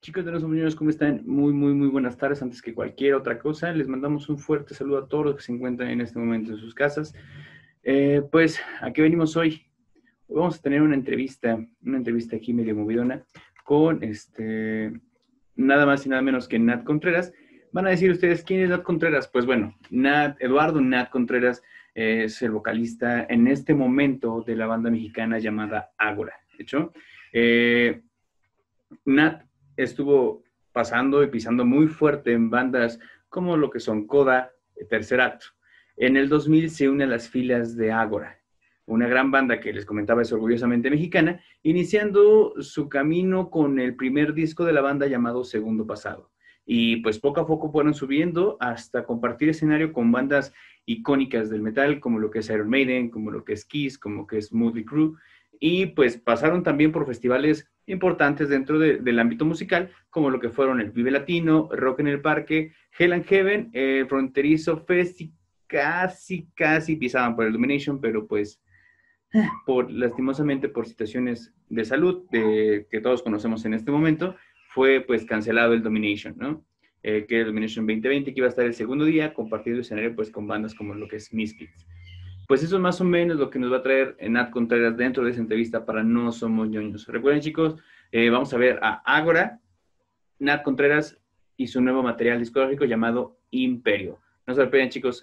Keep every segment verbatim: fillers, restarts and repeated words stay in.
Chicos de los Unidos, ¿cómo están? Muy, muy, muy buenas tardes. Antes que cualquier otra cosa, les mandamos un fuerte saludo a todos los que se encuentran en este momento en sus casas. Eh, pues, ¿a qué venimos hoy? Hoy vamos a tener una entrevista, una entrevista aquí medio movidona, con este, nada más y nada menos que Nat Contreras. Van a decir ustedes, ¿quién es Nat Contreras? Pues bueno, Nat, Eduardo Nat Contreras eh, es el vocalista en este momento de la banda mexicana llamada Ágora. De hecho, eh, Nat estuvo pasando y pisando muy fuerte en bandas como lo que son Coda, Tercer Acto. En el dos mil se une a las filas de Ágora, una gran banda que les comentaba es orgullosamente mexicana, iniciando su camino con el primer disco de la banda llamado Segundo Pasado. Y pues poco a poco fueron subiendo hasta compartir escenario con bandas icónicas del metal, como lo que es Iron Maiden, como lo que es Kiss, como que es Motley Crue, y pues pasaron también por festivales importantes dentro de, del ámbito musical, como lo que fueron el Vive Latino, Rock en el Parque, Hell and Heaven, el Fronterizo Fest, y casi, casi pisaban por el Domination, pero pues por lastimosamente por situaciones de salud de, que todos conocemos en este momento, fue pues cancelado el Domination, ¿no? Eh, que el Domination veinte veinte, que iba a estar el segundo día, compartiendo escenario pues con bandas como lo que es Misfits. Pues eso es más o menos lo que nos va a traer Nat Contreras dentro de esa entrevista para No Somos Ñoños. Recuerden, chicos, eh, vamos a ver a Ágora, Nat Contreras y su nuevo material discográfico llamado Imperio. No se olviden, chicos.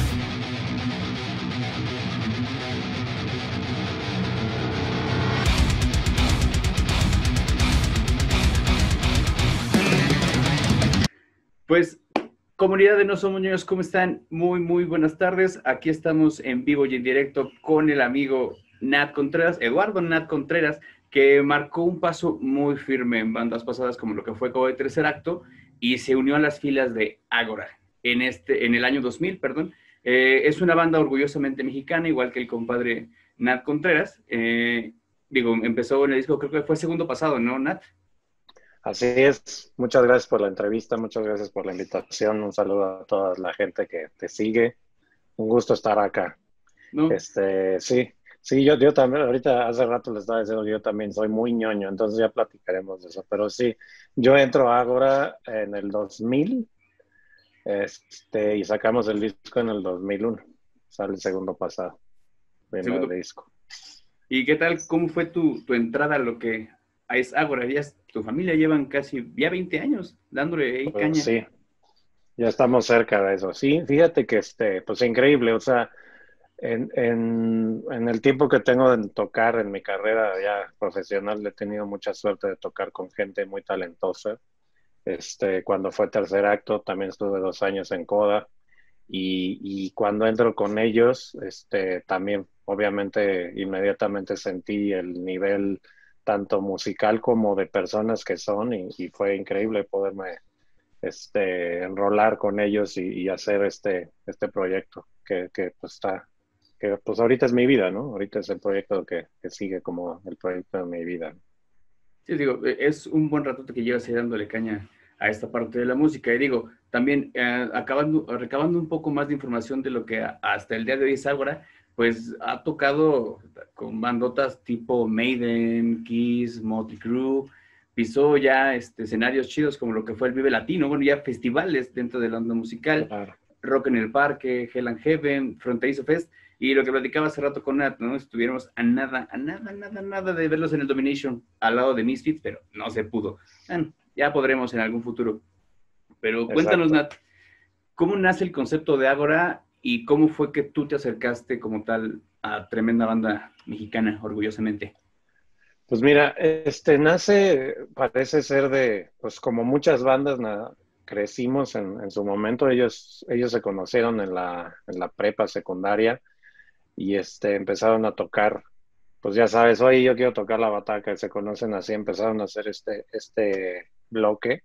Pues, comunidad de No Somos Ñoños, ¿cómo están? Muy, muy buenas tardes. Aquí estamos en vivo y en directo con el amigo Nat Contreras, Eduardo Nat Contreras, que marcó un paso muy firme en bandas pasadas como lo que fue Coda de Tercer Acto y se unió a las filas de Ágora en, este, en el año dos mil, perdón. Eh, es una banda orgullosamente mexicana, igual que el compadre Nat Contreras. Eh, digo, empezó en el disco, creo que fue segundo pasado, ¿no, Nat? Así es, muchas gracias por la entrevista, muchas gracias por la invitación, un saludo a toda la gente que te sigue, un gusto estar acá. ¿No? Este, sí, sí, yo, yo también, ahorita hace rato les estaba diciendo que yo también soy muy ñoño, entonces ya platicaremos de eso, pero sí, yo entro a Ágora en el dos mil, este, y sacamos el disco en el dos mil uno, sale el segundo pasado, primer Segundo. disco. ¿Y qué tal? ¿Cómo fue tu, tu entrada a lo que es Ágora? Ya, tu familia llevan casi ya veinte años dándole ahí Pues caña. sí, ya estamos cerca de eso. Sí, fíjate que este, pues increíble, o sea, En, en, en el tiempo que tengo de tocar en mi carrera ya profesional, he tenido mucha suerte de tocar con gente muy talentosa. Este, cuando fue Tercer Acto, también estuve dos años en Coda. Y, y cuando entro con ellos, este, también obviamente inmediatamente sentí el nivel tanto musical como de personas que son y, y fue increíble poderme este, enrolar con ellos y, y hacer este, este proyecto que, que pues está, que pues ahorita es mi vida, ¿no? Ahorita es el proyecto que, que sigue como el proyecto de mi vida. Sí, digo, eh, es un buen rato que llevas ahí dándole caña a esta parte de la música. Y digo, también eh, acabando, recabando un poco más de información de lo que a- hasta el día de hoy es Ágora, pues ha tocado con bandotas tipo Maiden, Kiss, Motley Crue, pisó ya este, escenarios chidos como lo que fue el Vive Latino, bueno, ya festivales dentro de la onda musical, Claro, Rock en el Parque, Hell and Heaven, Fronterizo Fest, y lo que platicaba hace rato con Nat, ¿no? Estuviéramos a nada, a nada, nada, nada de verlos en el Domination al lado de Misfits, pero no se pudo. Bueno, ya podremos en algún futuro. Pero cuéntanos, exacto. Nat, ¿cómo nace el concepto de Ágora y cómo fue que tú te acercaste como tal a tremenda banda mexicana, orgullosamente? Pues mira, este nace, parece ser de, pues como muchas bandas na- crecimos en, en su momento, ellos, ellos se conocieron en la, en la prepa secundaria y este, empezaron a tocar, pues ya sabes, oye, yo quiero tocar la bataca, y se conocen así, empezaron a hacer este, este bloque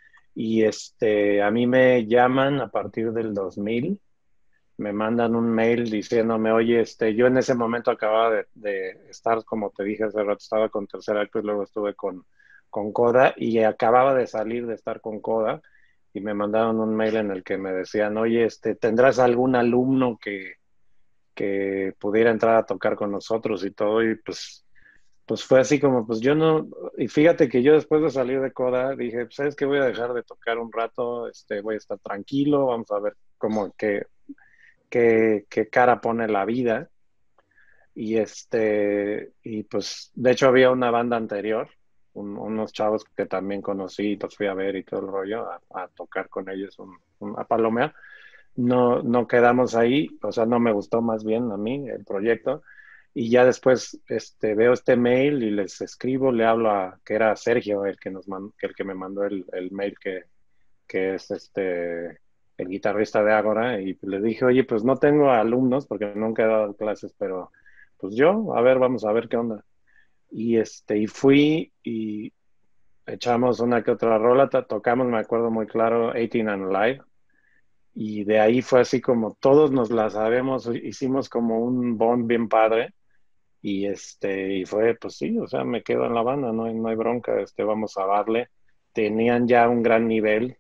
y este, a mí me llaman a partir del dos mil, me mandan un mail diciéndome, oye, este, yo en ese momento acababa de, de estar, como te dije hace rato, estaba con Tercer Acto y luego estuve con, con Coda y acababa de salir de estar con Coda y me mandaron un mail en el que me decían, oye, este, ¿tendrás algún alumno que, que pudiera entrar a tocar con nosotros y todo? Y pues pues fue así como, pues yo no, y fíjate que yo después de salir de Coda dije, pues sabes que voy a dejar de tocar un rato, este, voy a estar tranquilo, vamos a ver cómo, qué, qué, qué cara pone la vida. Y este, y pues de hecho había una banda anterior, un- unos chavos que también conocí, los fui a ver y todo el rollo, a, a tocar con ellos un, un- a palomear. No, no quedamos ahí, o sea, no me gustó más bien a mí el proyecto. Y ya después este, veo este mail y les escribo, le hablo a, que era Sergio el que nos man- que el que me mandó el, el mail que, que es este el guitarrista de Ágora, y le dije, oye, pues no tengo alumnos porque nunca he dado clases, pero pues yo, a ver, vamos a ver qué onda. Y este, y fui y echamos una que otra rola, to- tocamos, me acuerdo muy claro, eighteen and Live, y de ahí fue así como todos nos la sabemos, hicimos como un bond bien padre, y este, y fue, pues sí, o sea, me quedo en la banda, no hay, no hay bronca, este, vamos a darle. Tenían ya un gran nivel,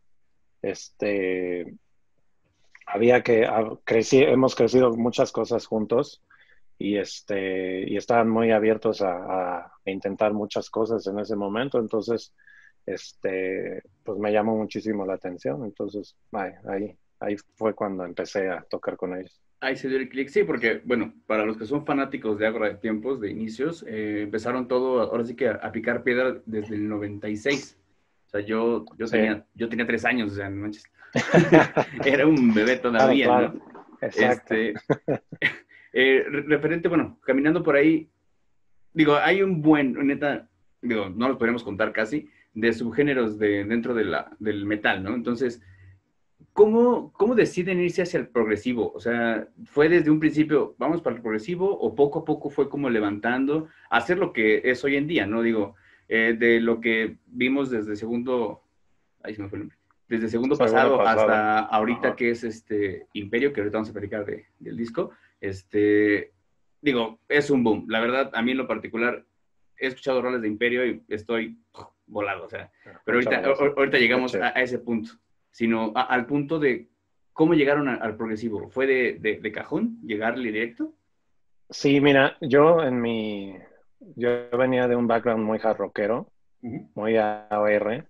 este, había que, a- crecí, hemos crecido muchas cosas juntos, y este, y estaban muy abiertos a, a intentar muchas cosas en ese momento, entonces, este, pues me llamó muchísimo la atención, entonces, ay, ahí, ahí fue cuando empecé a tocar con ellos. Ahí se dio el clic, sí, porque, bueno, para los que son fanáticos de Ágora de Tiempos, de inicios, eh, empezaron todo, ahora sí que a, a picar piedra desde el noventa y seis. O sea, yo, yo, Sí, tenía, yo tenía tres años, o sea, no manches. Era un bebé claro, todavía, claro, ¿no? exacto. Este, eh, referente, bueno, caminando por ahí, digo, hay un buen, neta, digo, no los podríamos contar casi, de subgéneros de, dentro de la, del metal, ¿no? Entonces, ¿cómo, ¿cómo deciden irse hacia el progresivo? O sea, ¿fue desde un principio, vamos para el progresivo, o poco a poco fue como levantando, hacer lo que es hoy en día, ¿no? Digo, eh, de lo que vimos desde segundo, ahí se me fue el nombre, desde segundo Segundo pasado pasado. hasta ahorita Ajá. que es este Imperio, que ahorita vamos a platicar de, del disco, este, digo, es un boom. La verdad, a mí en lo particular, he escuchado roles de Imperio y estoy volado, o sea, pero Muchas ahorita, gracias. ahorita Qué llegamos a, chido. a ese punto, sino a, al punto de cómo llegaron a, al progresivo. ¿Fue de, de, de cajón llegarle directo? Sí, mira, yo en mi, yo venía de un background muy hard rockero, Uh -huh. muy A O R,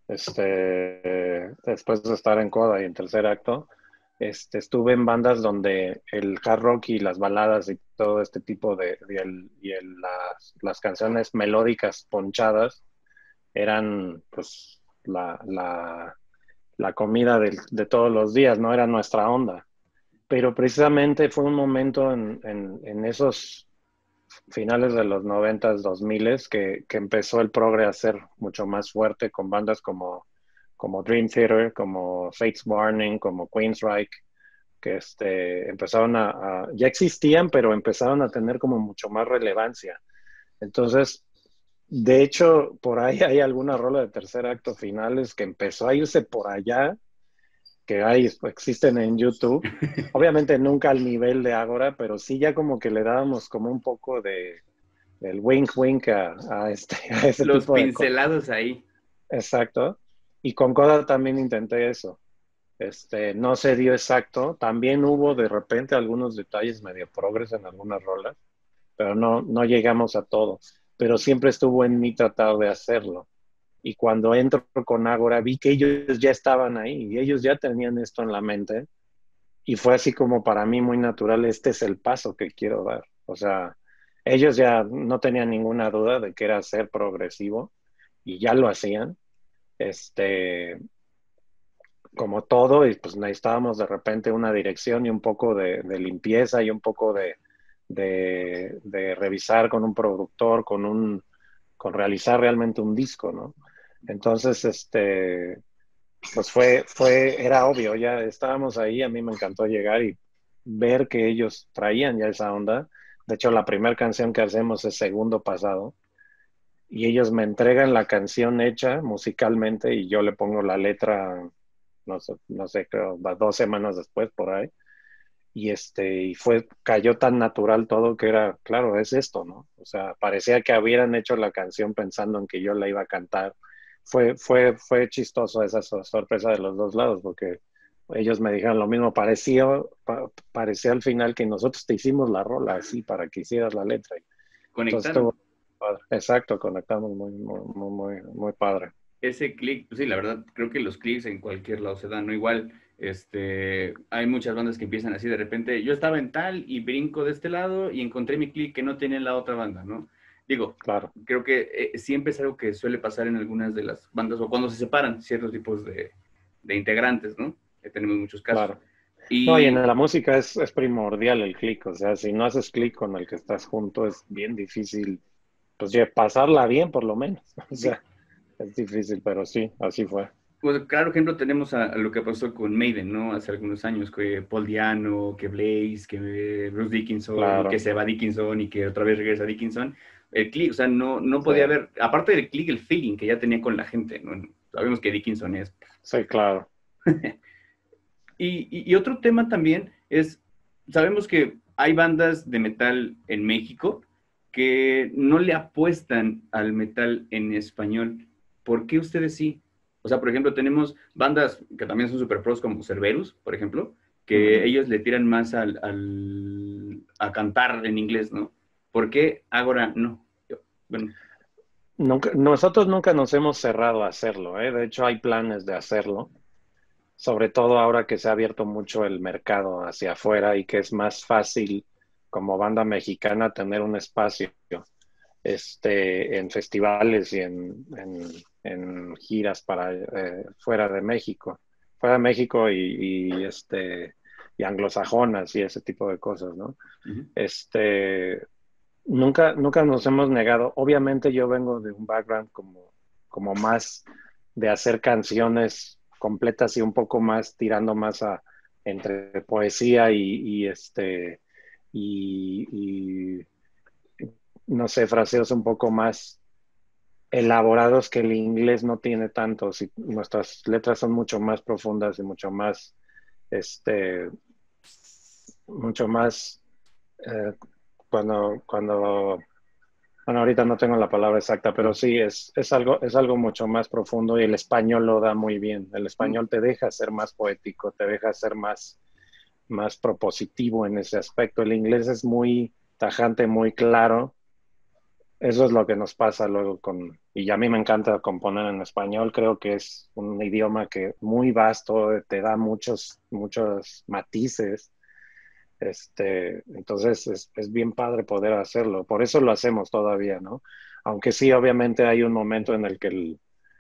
este, después de estar en Coda y en tercer acto, este, estuve en bandas donde el hard rock y las baladas y todo este tipo de, y, el, y el, las, las canciones melódicas ponchadas eran pues la, la, la comida de, de todos los días, no era nuestra onda. Pero precisamente fue un momento en, en, en esos finales de los noventas, dos miles, que, que empezó el progre a ser mucho más fuerte con bandas como, como Dream Theater, como Fates Warning, como Queensryche, que este, empezaron a, a, ya existían, pero empezaron a tener como mucho más relevancia. Entonces, de hecho, por ahí hay alguna rola de tercer acto finales que empezó a irse por allá, que hay, existen en YouTube. Obviamente nunca al nivel de Ágora, pero sí ya como que le dábamos como un poco de el wink wink a, a, este, a ese Los tipo de cosas. pincelados ahí. Exacto. Y con Coda también intenté eso. Este, no se dio exacto. También hubo de repente algunos detalles medio progres en algunas rolas, pero no, no llegamos a todo. Pero siempre estuvo en mí tratar de hacerlo. Y cuando entro con Ágora vi que ellos ya estaban ahí y ellos ya tenían esto en la mente. Y fue así como para mí muy natural, este es el paso que quiero dar. O sea, ellos ya no tenían ninguna duda de que era ser progresivo y ya lo hacían. Este, como todo, y pues necesitábamos de repente una dirección y un poco de, de limpieza y un poco de, de, de, revisar con un productor, con un, con realizar realmente un disco, ¿no? Entonces, este, pues fue, fue, era obvio, ya estábamos ahí, a mí me encantó llegar y ver que ellos traían ya esa onda. De hecho, la primera canción que hacemos es Segundo Pasado y ellos me entregan la canción hecha musicalmente y yo le pongo la letra, no sé, no sé, creo, dos semanas después por ahí. Y este, y fue, cayó tan natural todo que era, claro, es esto, ¿no? O sea, parecía que hubieran hecho la canción pensando en que yo la iba a cantar. Fue, fue, fue chistoso esa sorpresa de los dos lados, porque ellos me dijeron lo mismo, parecía, pa, parecía al final que nosotros te hicimos la rola así para que hicieras la letra. Entonces Conectaron. estuvo, padre. Exacto, conectamos muy, muy, muy, muy, muy padre. Ese clic, pues sí, la verdad, creo que los clics en cualquier lado se dan, ¿no? Igual, este, hay muchas bandas que empiezan así de repente, yo estaba en tal y brinco de este lado y encontré mi clic que no tenía en la otra banda, ¿no? Digo, Claro, creo que eh, siempre es algo que suele pasar en algunas de las bandas o cuando se separan ciertos tipos de, de integrantes, ¿no? Eh, tenemos muchos casos. claro. No, y en Y la música es, es primordial el clic, o sea, si no haces clic con el que estás junto, es bien difícil, pues ya pasarla bien por lo menos. O sí, sea, es difícil, pero sí, así fue. pues claro ejemplo tenemos a, a lo que pasó con Maiden, ¿no? Hace algunos años, que Paul Diano, que Blaze, que Bruce Dickinson, y que Claro, se va Dickinson, y que otra vez regresa Dickinson. El click, o sea, no, no sí, podía haber, aparte del click, el feeling que ya tenía con la gente, ¿no? Sabemos que Dickinson es. sí, claro. Y, y, y otro tema también es, sabemos que hay bandas de metal en México que no le apuestan al metal en español. ¿Por qué ustedes sí? O sea, por ejemplo, tenemos bandas que también son super pros como Cerberus, por ejemplo, que Ujú. ellos le tiran más al, al, a cantar en inglés, ¿no? ¿Por qué Agora no? Yo, bueno, Nunca, nosotros nunca nos hemos cerrado a hacerlo, ¿eh? De hecho, hay planes de hacerlo, sobre todo ahora que se ha abierto mucho el mercado hacia afuera y que es más fácil como banda mexicana tener un espacio este, en festivales y en, en, en giras para eh, fuera de México, fuera de México y, y, este, y anglosajonas y ese tipo de cosas, ¿no? uh-huh. Este, nunca, nunca nos hemos negado. Obviamente yo vengo de un background como, como más de hacer canciones completas y un poco más tirando más a entre poesía y, y este y, y, no sé, fraseos un poco más elaborados que el inglés no tiene tantos y nuestras letras son mucho más profundas y mucho más este mucho más eh, cuando cuando bueno, ahorita no tengo la palabra exacta, pero sí, es, es, algo, es algo mucho más profundo y el español lo da muy bien. El español te deja ser más poético, te deja ser más, más propositivo en ese aspecto. El inglés es muy tajante, muy claro. Eso es lo que nos pasa luego con... Y a mí me encanta componer en español. Creo que es un idioma que muy vasto, te da muchos, muchos matices. Este, entonces es, es bien padre poder hacerlo. Por eso lo hacemos todavía, ¿no? Aunque sí, obviamente hay un momento en el que el,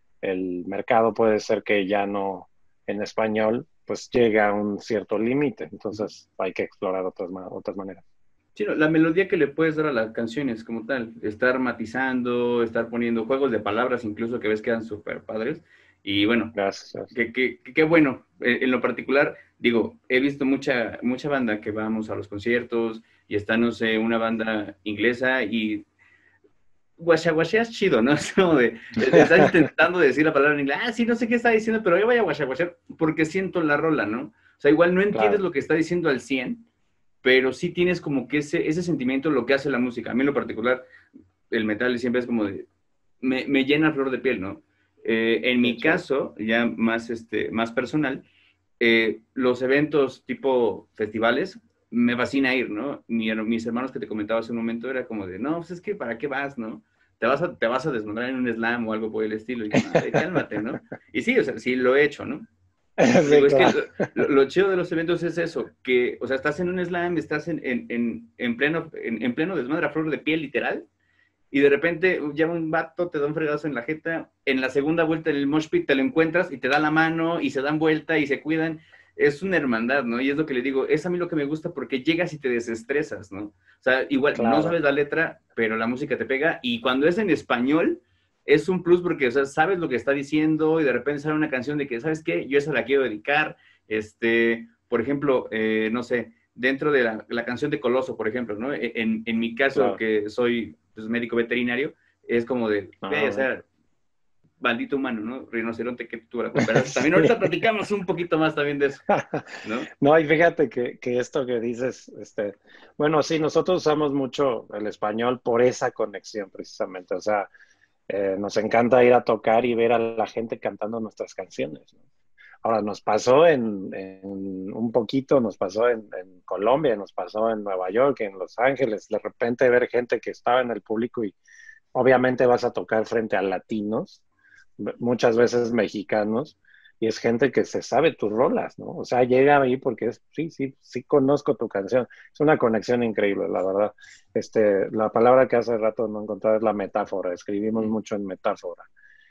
el mercado puede ser que ya no en español, pues llega a un cierto límite. Entonces hay que explorar otras, otras maneras. Sí, no, la melodía que le puedes dar a las canciones como tal, estar matizando, estar poniendo juegos de palabras incluso que ves que quedan súper padres. Y bueno, Gracias. qué que, que, que, bueno, en, en lo particular, digo, he visto mucha, mucha banda que vamos a los conciertos y está, no sé, una banda inglesa y guachaguacheas chido, ¿no? Es como de, de, estás intentando decir la palabra en inglés, ah, sí, no sé qué está diciendo, pero yo voy a guachaguachear porque siento la rola, ¿no? O sea, igual no entiendes Claro. lo que está diciendo al cien, pero sí tienes como que ese, ese sentimiento, lo que hace la música. A mí en lo particular, el metal siempre es como de, me, me llena a flor de piel, ¿no? Eh, en Qué mi chido. caso, ya más, este, más personal, eh, los eventos tipo festivales, me fascina ir, ¿no? Mi, mis hermanos que te comentaba hace un momento era como de, no, pues es que ¿para qué vas, no? Te vas a, te vas a desmadrar en un slam o algo por el estilo. Y digo, no, güey, cálmate, ¿no? Y sí, o sea, sí lo he hecho, ¿no? Pero Sí, digo, es que claro. lo, lo, lo, chido de los eventos es eso, que, o sea, estás en un slam, estás en, en, en, en pleno, en, en, pleno desmadre a flor de piel, literal, y de repente ya un vato te da un fregazo en la jeta, en la segunda vuelta en el mosh pit te lo encuentras y te da la mano y se dan vuelta y se cuidan. Es una hermandad, ¿no? Y es lo que le digo, es a mí lo que me gusta porque llegas y te desestresas, ¿no? O sea, igual no Claro. sabes la letra, pero la música te pega y cuando es en español es un plus porque, o sea, sabes lo que está diciendo y de repente sale una canción de que, ¿sabes qué? Yo esa la quiero dedicar. Este, por ejemplo, eh, no sé, dentro de la, la, canción de Coloso, por ejemplo, ¿no? En, en mi caso, Claro. que soy pues, médico veterinario, es como de, Ah, o bueno. sea, maldito humano, ¿no? Rinoceronte que tuvo la culpa. También ahorita platicamos un poquito más también de eso, ¿no? No, y fíjate que, que esto que dices, este, bueno, sí, nosotros usamos mucho el español por esa conexión precisamente, o sea, eh, nos encanta ir a tocar y ver a la gente cantando nuestras canciones, ¿no? Ahora, nos pasó en, en un poquito, nos pasó en, en Colombia, nos pasó en Nueva York, en Los Ángeles, de repente ver gente que estaba en el público y obviamente vas a tocar frente a latinos, muchas veces mexicanos, y es gente que se sabe tus rolas, ¿no? O sea, llega ahí porque es, sí, sí, sí conozco tu canción. Es una conexión increíble, la verdad. Este, la palabra que hace rato no encontraba es la metáfora. Escribimos Mm. mucho en metáfora.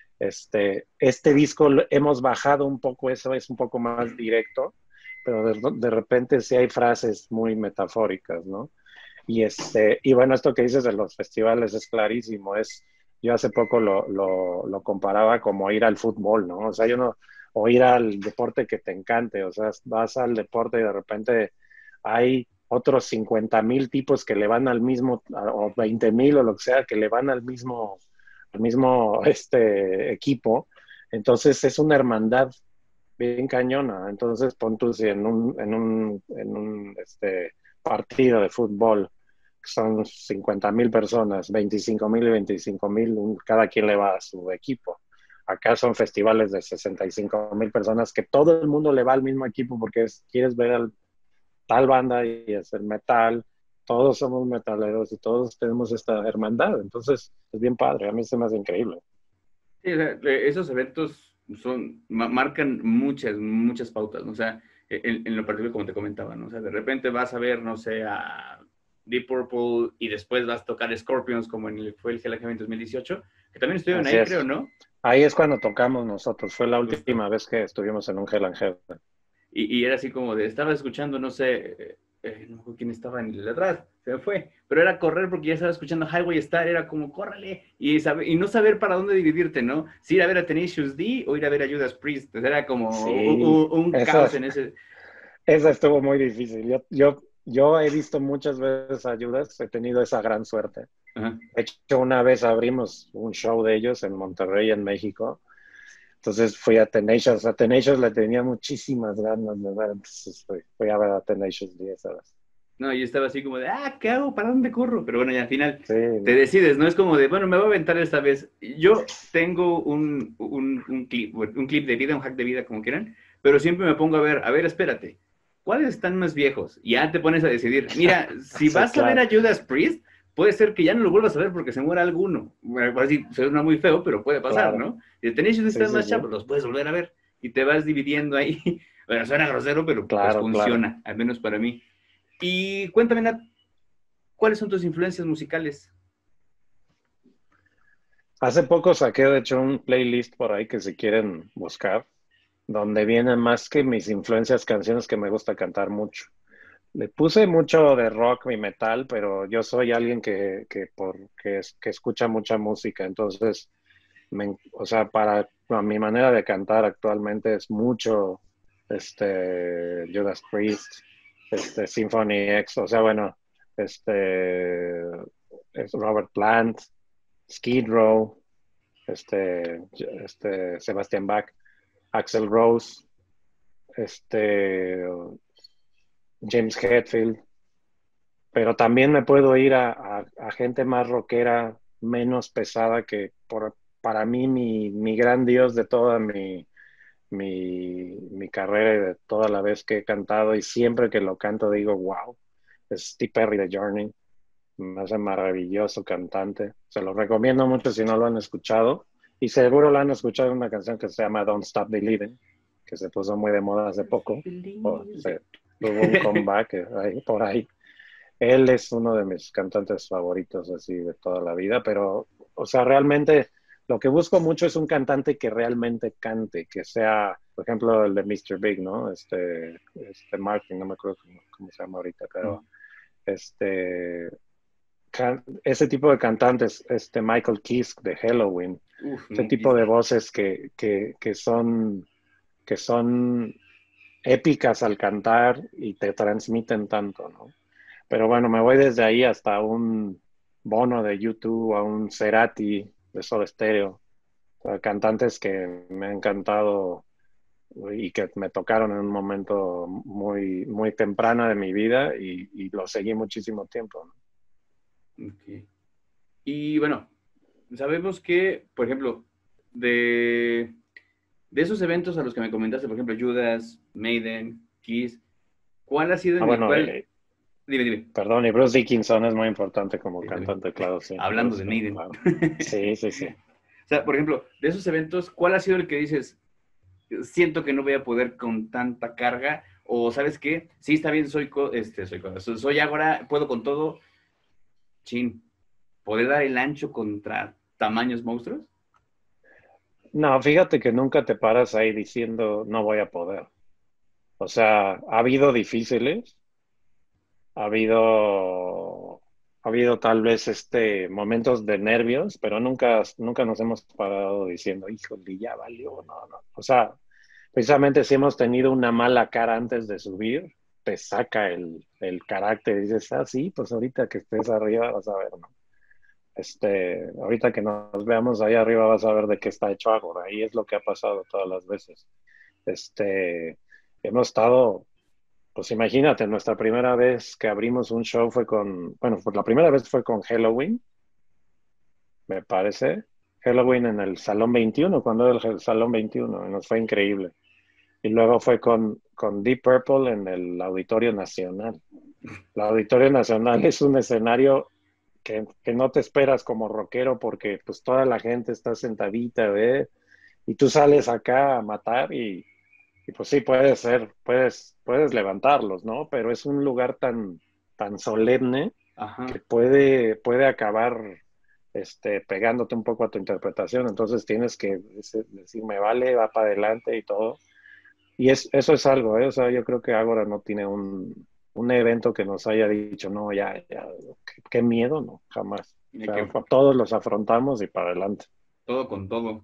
Este, este disco hemos bajado un poco, eso es un poco más directo, pero de, de repente sí hay frases muy metafóricas, ¿no? Y, este, y bueno, esto que dices de los festivales es clarísimo. Es, yo hace poco lo, lo, lo comparaba como ir al fútbol, ¿no? O sea, yo no, o ir al deporte que te encante, o sea, vas al deporte y de repente hay otros cincuenta mil tipos que le van al mismo, o veinte mil o lo que sea, que le van al mismo, al mismo este, equipo. Entonces es una hermandad bien cañona. Entonces pon tú si en un, en un, en un este, partido de fútbol son cincuenta mil personas, veinticinco mil y veinticinco mil, cada quien le va a su equipo. Acá son festivales de sesenta y cinco mil personas que todo el mundo le va al mismo equipo porque es, quieres ver al tal banda y es el metal. Todos somos metaleros y todos tenemos esta hermandad. Entonces es bien padre, a mí se me hace increíble. Sí, o sea, eh, esos eventos son, ma- marcan muchas, muchas pautas, ¿no? O sea, e, en, en lo particular, como te comentaba, ¿no? O sea, de repente vas a ver, no sé, a Deep Purple y después vas a tocar Scorpions, como en el, fue el Hell and Heaven dos mil dieciocho, que también estuvieron Así ahí, creo, es. ¿no? Ahí es cuando tocamos nosotros. Fue la Justo. última vez que estuvimos en un Hell and Heaven. Y, y era así como de, estaba escuchando, no sé, eh, eh, no me acuerdo quién estaba en el de atrás, se me fue, pero era correr porque ya estaba escuchando Highway Star, era como, córrele, y, sabe, y no saber para dónde dividirte, ¿no? Si ir a ver a Tenacious D o ir a ver a Judas Priest, o sea, era como u- Sí, u- un esa, caos en ese... esa estuvo muy difícil. Yo, yo, yo he visto muchas veces ayudas, he tenido esa gran suerte. Ajá. De hecho, una vez abrimos un show de ellos en Monterrey, en México. Entonces fui a Tenacious. A Tenacious le tenía muchísimas ganas de ver. Entonces fui, fui a ver a Tenacious diez horas. No, yo estaba así como de, ah, ¿qué hago? ¿Para dónde corro? Pero bueno, ya al final Sí, te no. decides, ¿no? Es como de, bueno, me voy a aventar esta vez. Yo tengo un, un, un clip, un clip de vida, un hack de vida, como quieran, pero siempre me pongo a ver, a ver, espérate, ¿cuáles están más viejos? Y ya te pones a decidir. Mira, si Sí, vas a ver claro, a Judas Priest, puede ser que ya no lo vuelvas a ver porque se muera alguno. Bueno, así suena muy feo, pero puede pasar, claro. ¿no? Si tenéis Sí, están sí, más sí. chavos, los puedes volver a ver y te vas dividiendo ahí. Bueno, suena grosero, pero pues Claro, claro. funciona, al menos para mí. Y cuéntame, Nat, ¿cuáles son tus influencias musicales? Hace poco saqué, de hecho, un playlist por ahí que si quieren buscar, donde vienen más que mis influencias, canciones que me gusta cantar mucho. Le puse mucho de rock y metal, pero yo soy alguien que, que, por, que, es- que escucha mucha música, entonces, me, o sea, para, para mi manera de cantar actualmente es mucho este, Judas Priest, este, Symphony X, o sea, bueno, este, es Robert Plant, Skid Row, este, este, Sebastian Bach, Axel Rose, este, James Hetfield, pero también me puedo ir a, a, a gente más rockera, menos pesada, que por, para mí mi, mi gran dios de toda mi, mi, mi carrera y de toda la vez que he cantado y siempre que lo canto digo, wow, es Steve Perry de Journey, me hace maravilloso cantante, se lo recomiendo mucho si no lo han escuchado y seguro lo han escuchado en una canción que se llama Don't Stop Believing, que se puso muy de moda hace poco, o Sí. se tuvo un comeback ahí, por ahí. Él es uno de mis cantantes favoritos así de toda la vida, pero, o sea, realmente lo que busco mucho es un cantante que realmente cante, que sea, por ejemplo, el de míster Big, ¿no? Este, este Martin, no me acuerdo cómo, cómo se llama ahorita, pero este, can- ese tipo de cantantes, este Michael Kiske de Halloween, Uf, ese no tipo de quise. voces que, que, que son, que son épicas al cantar y te transmiten tanto, ¿no? Pero bueno, me voy desde ahí hasta un Bono de YouTube, a un Cerati de Soda Stereo, o sea, cantantes que me han encantado y que me tocaron en un momento muy, muy temprano de mi vida y, y lo seguí muchísimo tiempo, ¿no? Ok. Y bueno, sabemos que, por ejemplo, de, de esos eventos a los que me comentaste, por ejemplo, Judas, Maiden, Kiss, ¿cuál ha sido Ah, en el bueno, cual... eh, Dime, dime. Perdón, y Bruce Dickinson es muy importante como Dime, dime. cantante, claro, sí. Hablando Bruce, de sí, Maiden. claro. Sí, sí, sí. O sea, por ejemplo, de esos eventos, ¿cuál ha sido el que dices, siento que no voy a poder con tanta carga? O, ¿sabes qué? Sí, está bien, soy, co este, soy, co soy, soy Ágora, puedo con todo. Chin, ¿poder dar el ancho contra tamaños monstruos? No, fíjate que nunca te paras ahí diciendo no voy a poder. O sea, ha habido difíciles, ha habido, ha habido tal vez este momentos de nervios, pero nunca, nunca nos hemos parado diciendo, híjole, ya valió, no, no. O sea, precisamente si hemos tenido una mala cara antes de subir, te saca el, el carácter y dices, ah, sí, pues ahorita que estés arriba vas a ver, ¿no? Este, ahorita que nos veamos ahí arriba vas a ver de qué está hecho Ágora. Y es lo que ha pasado todas las veces. Este, hemos estado, pues imagínate, nuestra primera vez que abrimos un show fue con, bueno, pues la primera vez fue con Halloween, me parece. Halloween en el Salón veintiuno, cuando era el Salón veintiuno, y nos fue increíble. Y luego fue con, con Deep Purple en el Auditorio Nacional. El Auditorio Nacional es un escenario que, que no te esperas como rockero porque pues toda la gente está sentadita, ¿ve? Y tú sales acá a matar y, y pues sí, puedes ser, puedes, puedes levantarlos, ¿no? Pero es un lugar tan, tan solemne Ajá. que puede, puede acabar este, pegándote un poco a tu interpretación. Entonces tienes que decir, me vale, va para adelante y todo. Y es, eso es algo, ¿eh? O sea, yo creo que Ágora no tiene un, un evento que nos haya dicho, no, ya, ya, qué, qué miedo, no, jamás. O De sea, que todos los afrontamos y para adelante. todo con todo.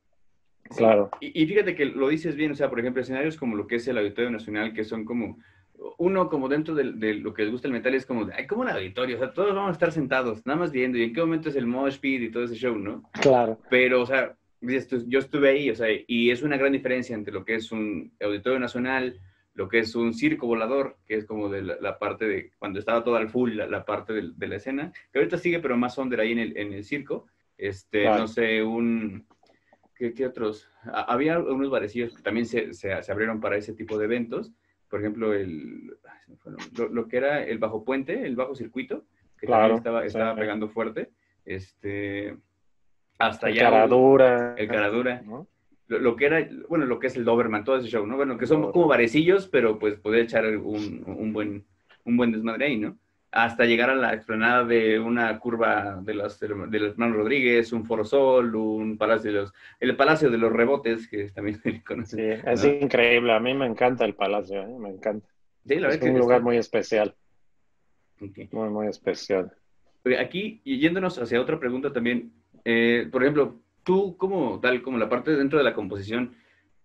Sí, Claro, y, y fíjate que lo dices bien, o sea, por ejemplo, escenarios como lo que es el Auditorio Nacional, que son como, uno como dentro de, de lo que les gusta el metal es como, ay, como un auditorio, o sea, todos vamos a estar sentados, nada más viendo, y en qué momento es el mosh pit y todo ese show, ¿no? claro, Pero, o sea, dices tú, yo estuve ahí, o sea, y es una gran diferencia entre lo que es un Auditorio Nacional, lo que es un circo volador, que es como de la, la parte de, cuando estaba todo al full, la, la parte de, de, la escena, que ahorita sigue, pero más under ahí en el, en el circo, este, no claro. sé, un ¿Qué, qué otros? A- había unos barecillos que también se, se, se abrieron para ese tipo de eventos. Por ejemplo, el, lo, lo que era el bajo puente, el bajo circuito, que también Claro, estaba, sí. estaba pegando fuerte. Este, hasta El ya u- Caradura, el Caradura. ¿no? Lo, lo que era, bueno, lo que es el Doberman, todo ese show, ¿no? Bueno, que El son como Doberman. barecillos, pero pues poder echar un, un buen, un buen desmadre ahí, ¿no? Hasta llegar a la explanada de una curva de los, de los hermanos Rodríguez, un Forosol, un Palacio de los, el Palacio de los Rebotes, que también se Sí, conoce, es ¿no? increíble. A mí me encanta el Palacio, ¿eh? Me encanta. Sí, la Es verdad un que lugar está. muy especial, Okay. muy, muy especial. Aquí, y yéndonos hacia otra pregunta también, eh, por ejemplo, tú como tal, como la parte dentro de la composición,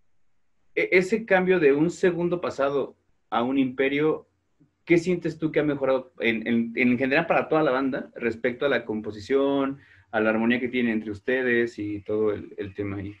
e- ese cambio de un segundo pasado a un imperio, ¿qué sientes tú que ha mejorado en, en, en general para toda la banda respecto a la composición, a la armonía que tienen entre ustedes y todo el, el tema ahí?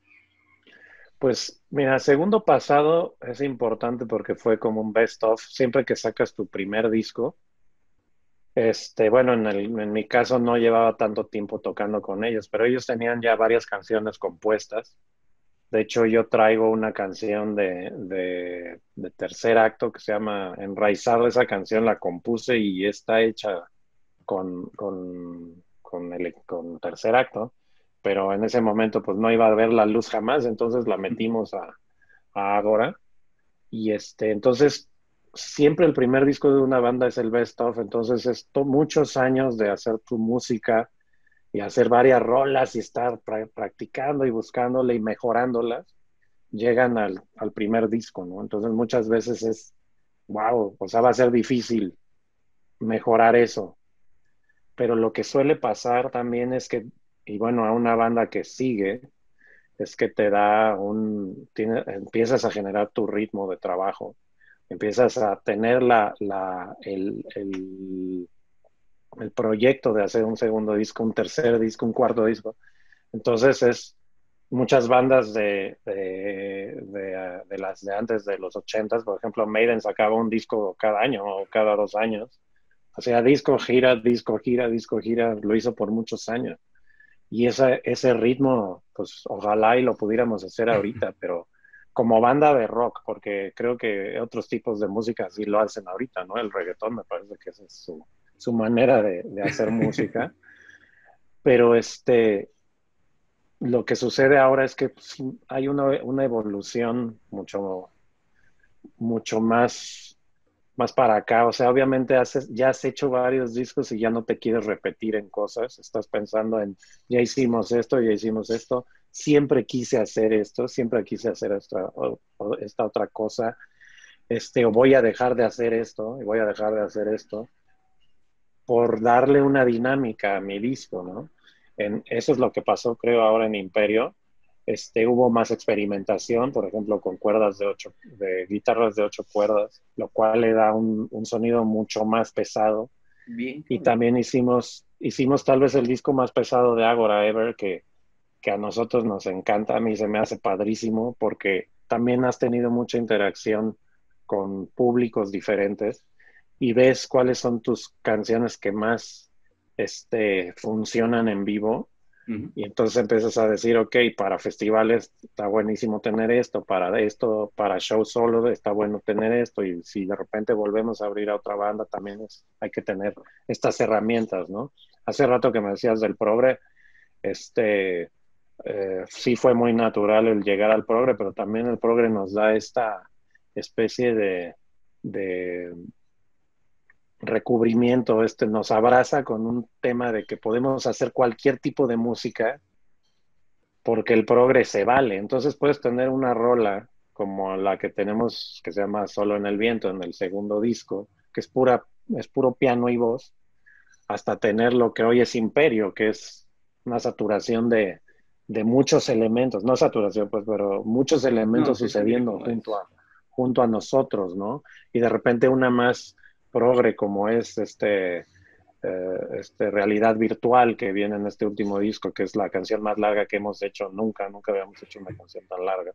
Pues mira, segundo pasado es importante porque fue como un best of. Siempre que sacas tu primer disco, este, bueno, en el, en mi caso no llevaba tanto tiempo tocando con ellos, pero ellos tenían ya varias canciones compuestas. De hecho, yo traigo una canción de, de, de tercer acto que se llama Enraizado. Esa canción la compuse y está hecha con, con, con, el, con tercer acto, pero en ese momento pues no iba a ver la luz jamás, entonces la metimos a, a Agora. Y este, entonces siempre el primer disco de una banda es el best of, entonces es muchos años de hacer tu música y hacer varias rolas y estar pra practicando y buscándola y mejorándolas, llegan al, al primer disco, ¿no? Entonces muchas veces es, wow, o sea, va a ser difícil mejorar eso. Pero lo que suele pasar también es que, y bueno, a una banda que sigue, es que te da un, tiene, empiezas a generar tu ritmo de trabajo, empiezas a tener la, la, el, el, el proyecto de hacer un segundo disco, un tercer disco, un cuarto disco. Entonces es muchas bandas de, de, de, de las de antes de los ochentas, por ejemplo, Maiden sacaba un disco cada año o cada dos años. O sea, disco, gira, disco, gira, disco, gira, lo hizo por muchos años. Y ese, ese ritmo, pues ojalá y lo pudiéramos hacer ahorita, pero como banda de rock, porque creo que otros tipos de música sí lo hacen ahorita, ¿no? El reggaetón me parece que esa es su, su manera de, de hacer música. Pero este, lo que sucede ahora es que pues, hay una, una evolución mucho, mucho más, más para acá. O sea, obviamente haces, ya has hecho varios discos y ya no te quieres repetir en cosas. Estás pensando en, ya hicimos esto, ya hicimos esto. Siempre quise hacer esto, siempre quise hacer esta, o, o esta otra cosa. Este, o voy a dejar de hacer esto, y voy a dejar de hacer esto, por darle una dinámica a mi disco, ¿no? En, eso es lo que pasó, creo, ahora en Imperio. Este, hubo más experimentación, por ejemplo, con cuerdas de ocho, de guitarras de ocho cuerdas, lo cual le da un, un sonido mucho más pesado. Bien, Y cabrón. también hicimos, hicimos tal vez el disco más pesado de Agora Ever, que, que a nosotros nos encanta, a mí se me hace padrísimo, porque también has tenido mucha interacción con públicos diferentes y ves cuáles son tus canciones que más este, funcionan en vivo. Ujú. Y entonces empiezas a decir, ok, para festivales está buenísimo tener esto, para esto, para show solo está bueno tener esto, y si de repente volvemos a abrir a otra banda, también es, hay que tener estas herramientas, ¿no? Hace rato que me decías del progre, este, eh, sí fue muy natural el llegar al progre, pero también el progre nos da esta especie de, de recubrimiento, este nos abraza con un tema de que podemos hacer cualquier tipo de música porque el progre se vale. Entonces puedes tener una rola como la que tenemos que se llama Solo en el Viento en el segundo disco, que es pura, es puro piano y voz, hasta tener lo que hoy es Imperio, que es una saturación de, de muchos elementos, no saturación, pues, pero muchos No, elementos sí se mira sucediendo cómo junto es. a, junto a nosotros, ¿no? Y de repente una más progre como es este, eh, este Realidad Virtual que viene en este último disco, que es la canción más larga que hemos hecho nunca, nunca habíamos hecho una canción tan larga.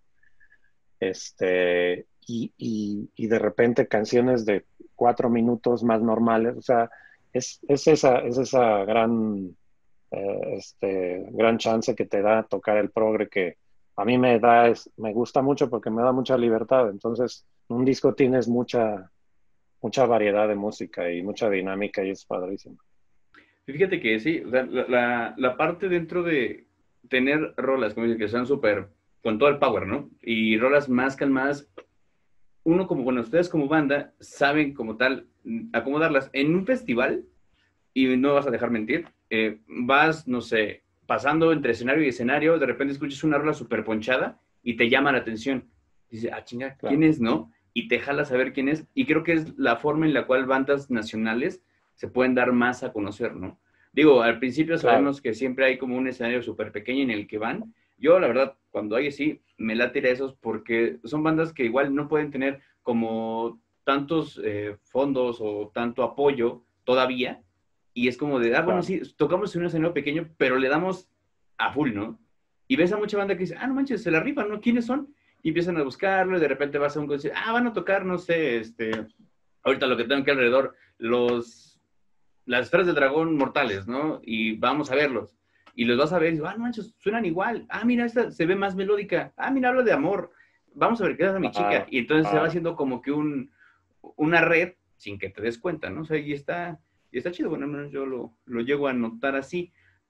Este, y, y, y de repente canciones de cuatro minutos más normales, o sea, es, es esa, es esa gran, eh, este, gran chance que te da tocar el progre que a mí me da, es, me gusta mucho porque me da mucha libertad. Entonces, en un disco tienes mucha, mucha variedad de música y mucha dinámica y es padrísimo. Fíjate que sí, o sea, la, la, la parte dentro de tener rolas, como dices, que sean súper, con todo el power, ¿no? Y rolas más calmadas, uno como, bueno, ustedes como banda saben como tal mm, acomodarlas en un festival, y no vas a dejar mentir, eh, vas, no sé, pasando entre escenario y escenario, de repente escuchas una rola súper ponchada y te llama la atención. Dices, ah, chinga, ¿quién Claro, es, no? Y te jalas a ver quién es. Y creo que es la forma en la cual bandas nacionales se pueden dar más a conocer, ¿no? Digo, al principio claro. sabemos que siempre hay como un escenario súper pequeño en el que van. Yo, la verdad, cuando hay así, me late ir a esos porque son bandas que igual no pueden tener como tantos eh, fondos o tanto apoyo todavía, y es como de, ah, bueno, Claro. sí, tocamos en un escenario pequeño, pero le damos a full, ¿no? Y ves a mucha banda que dice, ah, no manches, se la rifan, ¿no? ¿Quiénes son? Y empiezan a buscarlo y de repente vas a un concierto, ah, van a tocar, no sé, este, ahorita lo que tengo aquí alrededor, los, las esferas del dragón mortales, ¿no? Y vamos a verlos. Y los vas a ver y dices, ah, no manches, suenan igual. Ah, mira, esta se ve más melódica. Ah, mira, habla de amor. Vamos a ver qué es mi chica. Claro, Y entonces se va claro. haciendo como que un, una red sin que te des cuenta, ¿no? O sea, y está, y está chido, bueno, al menos yo lo, lo llego a notar así.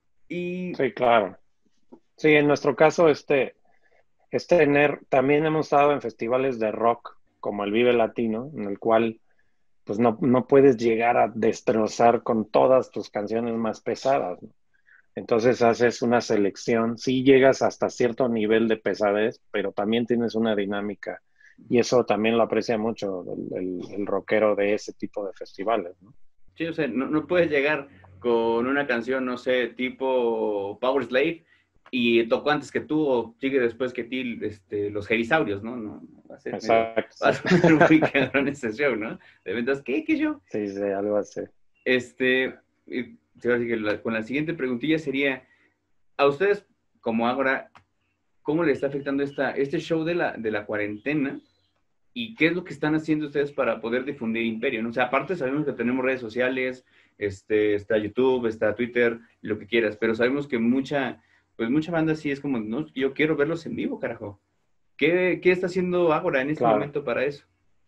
Y, Sí, claro. Sí, en nuestro caso, este, es tener, también hemos estado en festivales de rock, como el Vive Latino, en el cual pues no, no puedes llegar a destrozar con todas tus canciones más pesadas, ¿no? Entonces haces una selección, sí llegas hasta cierto nivel de pesadez, pero también tienes una dinámica. Y eso también lo aprecia mucho el, el, el rockero de ese tipo de festivales, ¿no? sí, o sea, no, no puedes llegar con una canción, no sé, tipo Power Slave, y tocó antes que tú o sigue después que ti este, los Gerisaurios, ¿no? No, no, va a ser medio, Exacto, va a sí. ser muy cabrón ese show, ¿no? De ventas, ¿qué? ¿Qué show? Sí, sí, algo así. Este, y, sí, así que la, con la siguiente preguntilla sería, a ustedes, como ahora, ¿cómo le está afectando esta, este show de la, de la cuarentena? ¿Y qué es lo que están haciendo ustedes para poder difundir Imperio, ¿no? O sea, aparte sabemos que tenemos redes sociales, este, está YouTube, está Twitter, lo que quieras, pero sabemos que mucha, pues mucha banda sí es como, no, yo quiero verlos en vivo, carajo. ¿Qué, qué está haciendo Ágora en este Claro. momento para eso?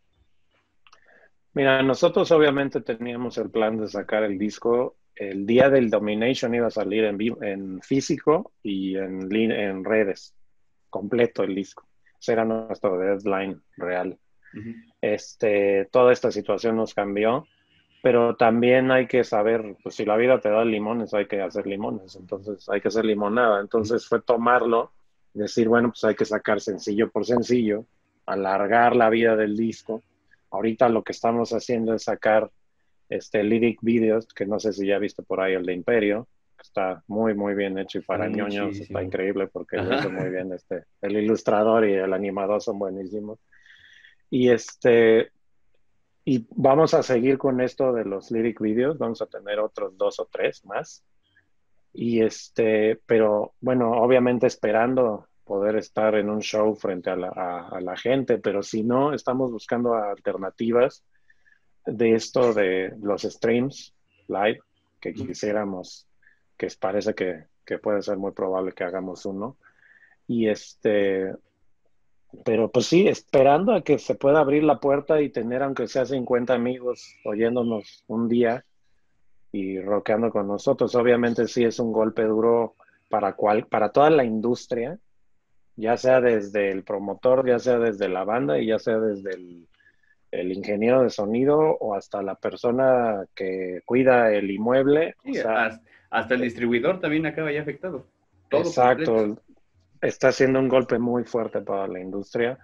Mira, nosotros obviamente teníamos el plan de sacar el disco. El día del Domination iba a salir en, vivo, en físico y en, en redes, completo el disco. Ese era nuestro deadline real. Ujú. Este, toda esta situación nos cambió, pero también hay que saber, pues si la vida te da limones, hay que hacer limones, entonces hay que hacer limonada. Entonces fue tomarlo, decir, bueno, pues hay que sacar sencillo por sencillo, alargar la vida del disco. Ahorita lo que estamos haciendo es sacar este lyric videos, que no sé si ya viste por ahí el de Imperio, que está muy, muy bien hecho y para Muy ñoños está chidísimo. increíble porque lo hizo muy Ajá. bien este, el ilustrador y el animador son buenísimos. Y este, y vamos a seguir con esto de los lyric videos, vamos a tener otros dos o tres más. Y este, pero bueno, obviamente esperando poder estar en un show frente a la, a, a la gente, pero si no, estamos buscando alternativas de esto de los streams live que quisiéramos, que parece que, que puede ser muy probable que hagamos uno. Y este, pero pues sí, esperando a que se pueda abrir la puerta y tener aunque sea cincuenta amigos oyéndonos un día y rockeando con nosotros. Obviamente sí es un golpe duro para, cual, para toda la industria, ya sea desde el promotor, ya sea desde la banda y ya sea desde el, el ingeniero de sonido o hasta la persona que cuida el inmueble. O Sí, sea, hasta, hasta el eh, distribuidor también acaba ya afectado. Todo completo. exacto, está siendo un golpe muy fuerte para la industria.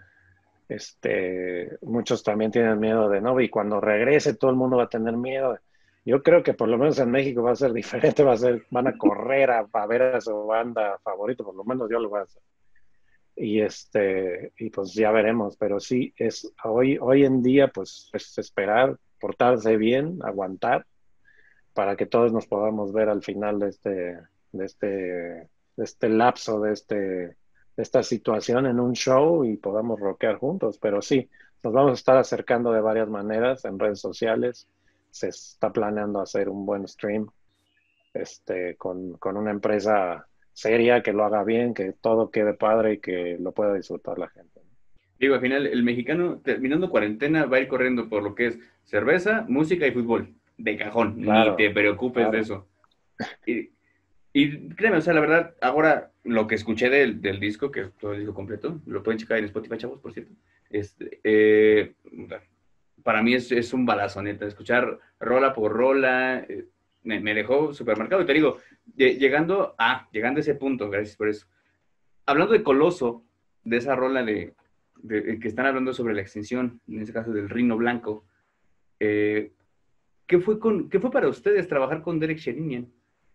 Este, muchos también tienen miedo de no, y cuando regrese todo el mundo va a tener miedo. Yo creo que por lo menos en México va a ser diferente, va a ser, van a correr a, a ver a su banda favorito, por lo menos yo lo voy a hacer. Y este, y pues ya veremos, pero sí, es hoy, hoy en día, pues es esperar, portarse bien, aguantar, para que todos nos podamos ver al final de este, de este, de este lapso, de este, de esta situación en un show y podamos rockear juntos. Pero sí, nos vamos a estar acercando de varias maneras en redes sociales. Se está planeando hacer un buen stream este, con, con una empresa seria que lo haga bien, que todo quede padre y que lo pueda disfrutar la gente. Digo, al final, el mexicano, terminando cuarentena, va a ir corriendo por lo que es cerveza, música y fútbol. De cajón, ni te Claro, preocupes de claro. eso. Y, y créeme, o sea, la verdad, ahora lo que escuché del, del disco, que es todo el disco completo, lo pueden checar en Spotify, chavos, por cierto. Este, eh, para mí es, es un balazo, neta. Escuchar rola por rola, eh, me, me dejó súper marcado. Y te digo, llegando a, llegando a ese punto, gracias por eso. Hablando de Coloso, de esa rola de, de que están hablando sobre la extinción, en este caso del Rino Blanco, eh, ¿qué, fue con, ¿qué fue para ustedes trabajar con Derek Sherinian?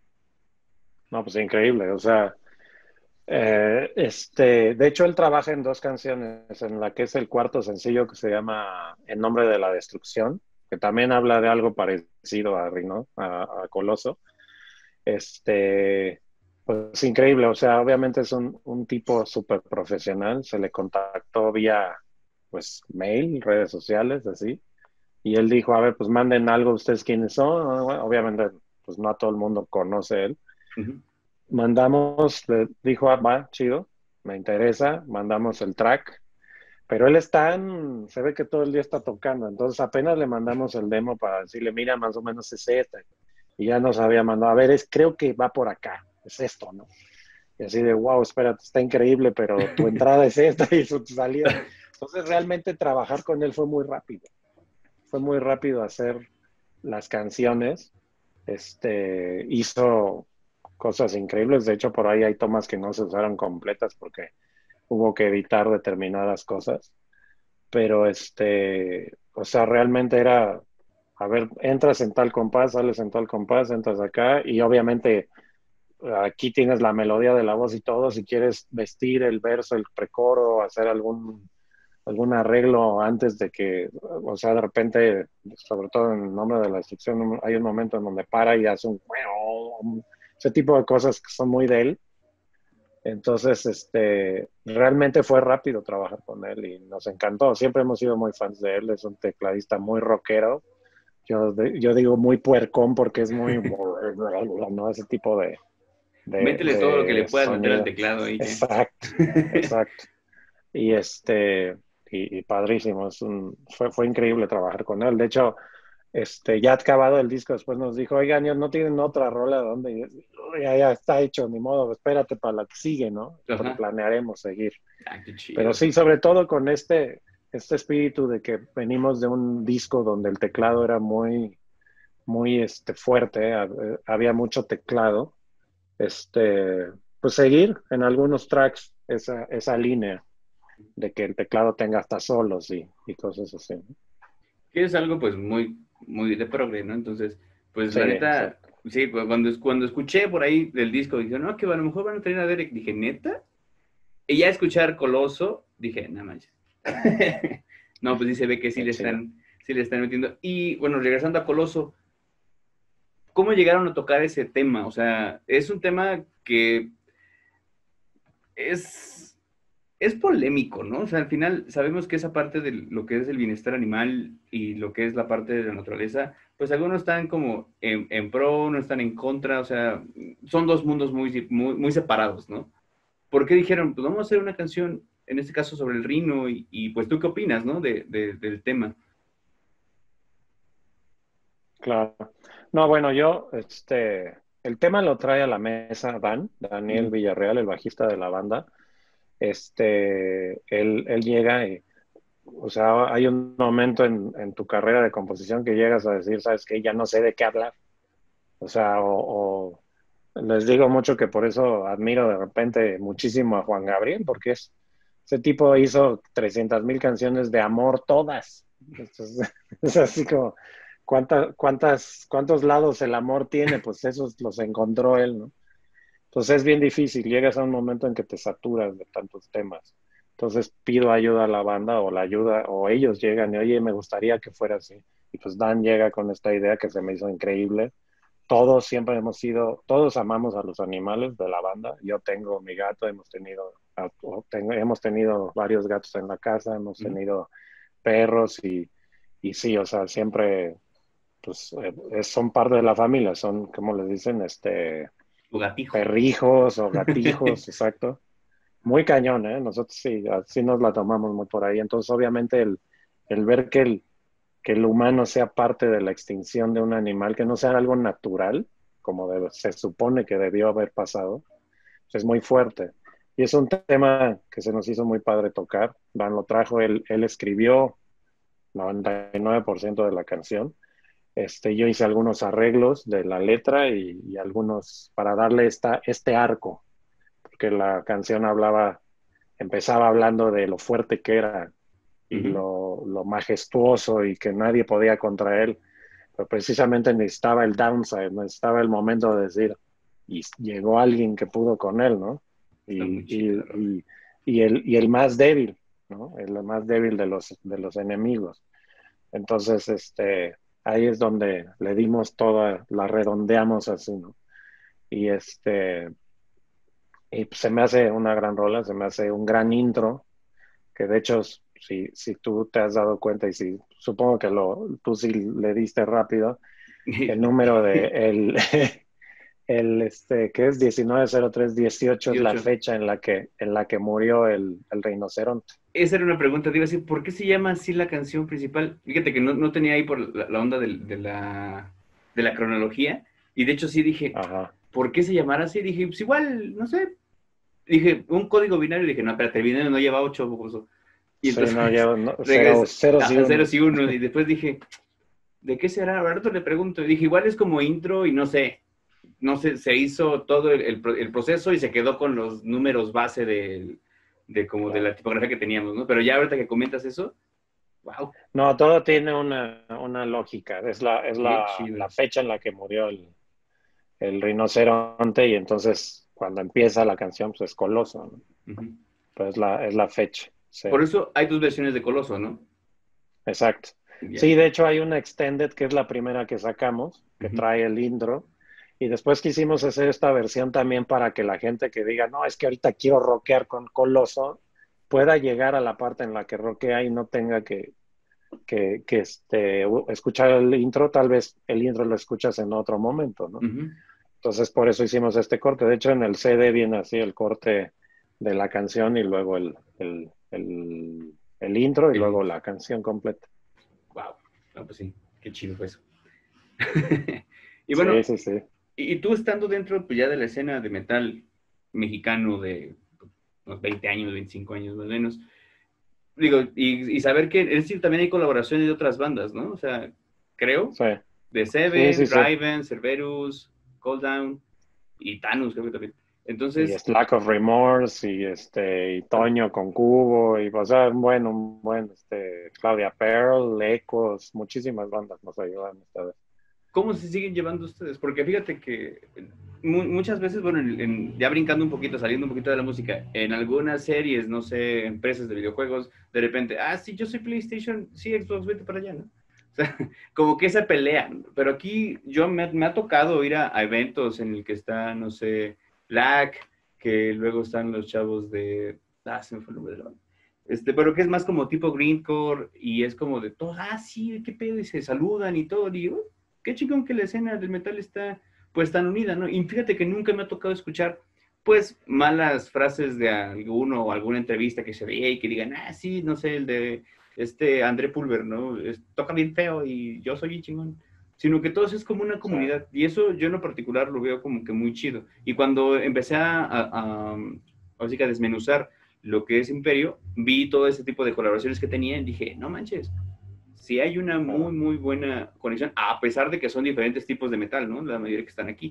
No, pues increíble. O sea, Eh, este, de hecho, él trabaja en dos canciones, en la que es el cuarto sencillo que se llama En nombre de la destrucción, que también habla de algo parecido a Rino, a, a Coloso. Este, pues increíble, o sea, obviamente es un, un tipo súper profesional, se le contactó vía, pues, mail, redes sociales, así, y él dijo, a ver, pues manden algo ustedes quiénes son. Bueno, obviamente, pues no a todo el mundo conoce él. Uh -huh. Mandamos, le dijo, ah, va, chido, me interesa, mandamos el track, pero él está en, se ve que todo el día está tocando, entonces apenas le mandamos el demo para decirle, mira, más o menos es este, y ya nos había mandado, a ver, es, creo que va por acá, es esto, ¿no? Y así de, wow, espérate, está increíble, pero tu entrada es esta y su salida. Entonces realmente trabajar con él fue muy rápido, fue muy rápido hacer las canciones, este, hizo cosas increíbles. De hecho, por ahí hay tomas que no se usaron completas porque hubo que editar determinadas cosas. Pero este, o sea, realmente era, a ver, entras en tal compás, sales en tal compás, entras acá y obviamente aquí tienes la melodía de la voz y todo. Si quieres vestir el verso, el precoro, hacer algún algún arreglo antes de que, o sea, de repente, sobre todo en el nombre de la destrucción, hay un momento en donde para y hace un, ese tipo de cosas que son muy de él. Entonces, este, realmente fue rápido trabajar con él y nos encantó. Siempre hemos sido muy fans de él. Es un tecladista muy rockero. Yo, yo digo muy puercón porque es muy, ¿no? Ese tipo de, de, Métele todo lo que le de puedas meter al sonido. teclado ahí. ¿Eh? Exacto, exacto. Y este, y, y padrísimo, es un, fue, fue increíble trabajar con él. De hecho, este, ya acabado el disco, después nos dijo, oigan, ¿no no tienen otra rola donde ya, ya está hecho, ni modo, espérate para la que sigue, ¿no? Pero Ajá. planearemos seguir. Ah, qué Pero chido. sí, sobre todo con este, este espíritu de que venimos de un disco donde el teclado era muy, muy este, fuerte, eh, había mucho teclado, este, pues seguir en algunos tracks esa, esa línea de que el teclado tenga hasta solos y, y cosas así, ¿no? Que es algo pues muy, muy de progre, ¿no? Entonces, pues Sí, la neta, exacto. sí, pues, cuando, cuando escuché por ahí del disco, dije, no, que a lo mejor van a tener a Derek, dije, ¿neta? Y ya escuchar Coloso, dije, nada manches. No, pues sí se ve que sí Qué le chido. están, sí le están metiendo. Y bueno, regresando a Coloso, ¿cómo llegaron a tocar ese tema? O sea, es un tema que es, es polémico, ¿no? O sea, al final sabemos que esa parte de lo que es el bienestar animal y lo que es la parte de la naturaleza, pues algunos están como en, en pro, no están en contra, o sea, son dos mundos muy, muy, muy separados, ¿no? ¿Por qué dijeron, pues vamos a hacer una canción, en este caso sobre el rino, y, y pues tú qué opinas, ¿no? De, de, del tema. Claro. No, bueno, yo, este, el tema lo trae a la mesa Dan, Daniel Ujú. Villarreal, el bajista de la banda. Este, él, él llega y, o sea, hay un momento en, en tu carrera de composición que llegas a decir, sabes que ya no sé de qué hablar. O sea, o, o les digo mucho que por eso admiro de repente muchísimo a Juan Gabriel, porque es, ese tipo hizo trescientas mil canciones de amor, todas. Entonces, es así como, ¿cuánta, cuántas, ¿cuántos lados el amor tiene? Pues esos los encontró él, ¿no? Entonces es bien difícil, llegas a un momento en que te saturas de tantos temas. Entonces pido ayuda a la banda o la ayuda, o ellos llegan y, oye, me gustaría que fuera así. Y pues Dan llega con esta idea que se me hizo increíble. Todos siempre hemos sido, todos amamos a los animales de la banda. Yo tengo mi gato, hemos tenido, tengo, hemos tenido varios gatos en la casa, hemos Ujú. tenido perros y, y sí, o sea, siempre, pues, eh, son parte de la familia, son, como les dicen, este, Tu gatijo. perrijos o gatijos, exacto. Muy cañón, ¿eh? Nosotros sí, así nos la tomamos muy por ahí. Entonces, obviamente, el, el ver que el, que el humano sea parte de la extinción de un animal, que no sea algo natural, como debe- se supone que debió haber pasado, pues es muy fuerte. Y es un tema que se nos hizo muy padre tocar. Dan lo trajo, él, él escribió noventa y nueve por ciento de la canción. Este, yo hice algunos arreglos de la letra y, y algunos para darle esta, este arco, porque la canción hablaba, empezaba hablando de lo fuerte que era y Ujú. lo, lo majestuoso y que nadie podía contra él. Pero precisamente necesitaba el downside, necesitaba el momento de decir, y llegó alguien que pudo con él, ¿no? Está muy Y, chida y, la rola. y, y, el, y el más débil, ¿no? El más débil de los, de los enemigos. Entonces, este, ahí es donde le dimos toda, la redondeamos así, ¿no? Y este, y pues se me hace una gran rola, se me hace un gran intro, que de hecho, si, si tú te has dado cuenta y si supongo que lo, tú sí le diste rápido, el número de el, el este, que es diecinueve cero tres dieciocho es la dieciocho. fecha en la que, en la que murió el, el rinoceronte. Esa era una pregunta, te iba a decir, ¿por qué se llama así la canción principal? Fíjate que no, no tenía ahí por la, la onda del- de, la, de la cronología, y de hecho sí dije, Ajá. ¿por qué se llamará así? Dije, pues igual, no sé, dije, un código binario, dije, no, espérate, el binario no lleva ocho, baboso. Y Sí, no, entonces ya no, cero, regresé ceros y a ceros unos. y unos, y después dije, ¿de qué será? Ahora le pregunto, y dije, igual es como intro, y no sé, no sé, se hizo todo el, el, el proceso y se quedó con los números base de, de como de Claro. la tipografía que teníamos, ¿no? Pero ya ahorita que comentas eso, wow, No, todo tiene una, una lógica. Es la, es qué la, chido. la fecha en la que murió el, el rinoceronte y entonces cuando empieza la canción pues es Coloso, ¿no? Ujú. Pues es la, es la fecha, sí, Por eso hay dos versiones de Coloso, ¿no? exacto. Ya. Sí, de hecho hay una extended que es la primera que sacamos, que Ujú. trae el intro y después quisimos hacer esta versión también para que la gente que diga, no, es que ahorita quiero rockear con Coloso, pueda llegar a la parte en la que rockea y no tenga que, que, que este, escuchar el intro, tal vez el intro lo escuchas en otro momento, ¿no? Ujú. Entonces, por eso hicimos este corte. De hecho, en el C D viene así el corte de la canción y luego el, el, el, el intro y luego El, la canción completa. wow, no, pues sí, qué chido fue eso. Y Sí, bueno, sí, sí. y, y tú estando dentro pues, ya de la escena de metal mexicano de unos veinte años, veinticinco años más o menos, digo, y, y saber que, es decir, también hay colaboraciones de otras bandas, ¿no? O sea, creo, Sí, de sí, sí, Seven, sí. Raven, Cerberus, Cold Down y Thanos, creo que también. Y Entonces, es Lack of Remorse y este y Toño con Cubo y o sea, un buen, un buen este Claudia Pearl, Ecos, muchísimas bandas nos ayudan esta vez. ¿cómo se siguen llevando ustedes? Porque fíjate que mu muchas veces, bueno, en, en, ya brincando un poquito, saliendo un poquito de la música, en algunas series, no sé, empresas de videojuegos, de repente, ah, sí, yo soy PlayStation, sí, Xbox, vete para allá, ¿no? O sea, como que esa pelea, ¿no? Pero aquí yo me, me ha tocado ir a, a, eventos en el que está, no sé, Black, que luego están los chavos de, ah, se me fue el nombre de la banda. Este, pero que es más como tipo greencore y es como de todos, ah, sí, qué pedo, y se saludan y todo, y yo, qué chingón que la escena del metal está pues tan unida, ¿no? Y fíjate que nunca me ha tocado escuchar pues malas frases de alguno o alguna entrevista que se veía y que digan, ah, sí, no sé, el de este André Pulver, ¿no? Es, toca bien feo y yo soy bien chingón. Sino que todos es como una Sí. comunidad. Y eso yo en lo particular lo veo como que muy chido. Y cuando empecé a, a, a, a, a desmenuzar lo que es Imperio, vi todo ese tipo de colaboraciones que tenían y dije, no manches, sí hay una muy, Claro. muy buena conexión, a pesar de que son diferentes tipos de metal, ¿no? La mayoría que están aquí.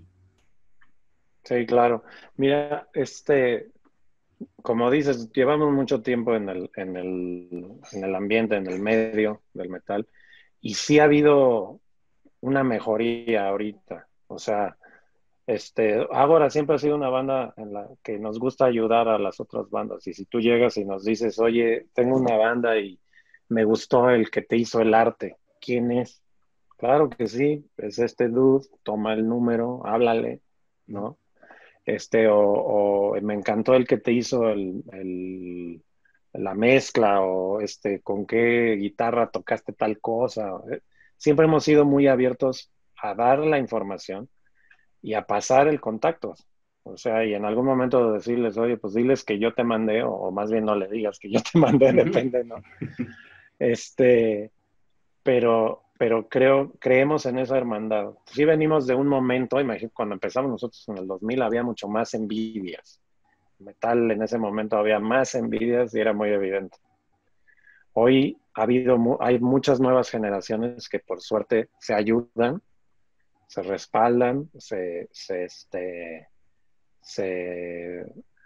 Sí, claro. Mira, este, como dices, llevamos mucho tiempo en el, en el, en el ambiente, en el medio del metal, y sí ha habido una mejoría ahorita. O sea, este, Ágora siempre ha sido una banda en la que nos gusta ayudar a las otras bandas. Y si tú llegas y nos dices, oye, tengo una banda y me gustó el que te hizo el arte, ¿quién es? Claro que sí, es este dude, toma el número, háblale, ¿no? Este, o, o me encantó el que te hizo el, el- la mezcla, o este, con qué guitarra tocaste tal cosa. Siempre hemos sido muy abiertos a dar la información y a pasar el contacto. O sea, y en algún momento decirles, oye, pues diles que yo te mandé, o, o más bien no le digas que yo te mandé, depende, ¿no? Este, pero, pero creo, creemos en esa hermandad. Sí venimos de un momento, imagínate, cuando empezamos nosotros en el dos mil había mucho más envidias. Metal en ese momento había más envidias y era muy evidente. Hoy ha habido, hay muchas nuevas generaciones que por suerte se ayudan, se respaldan, se, se, este, se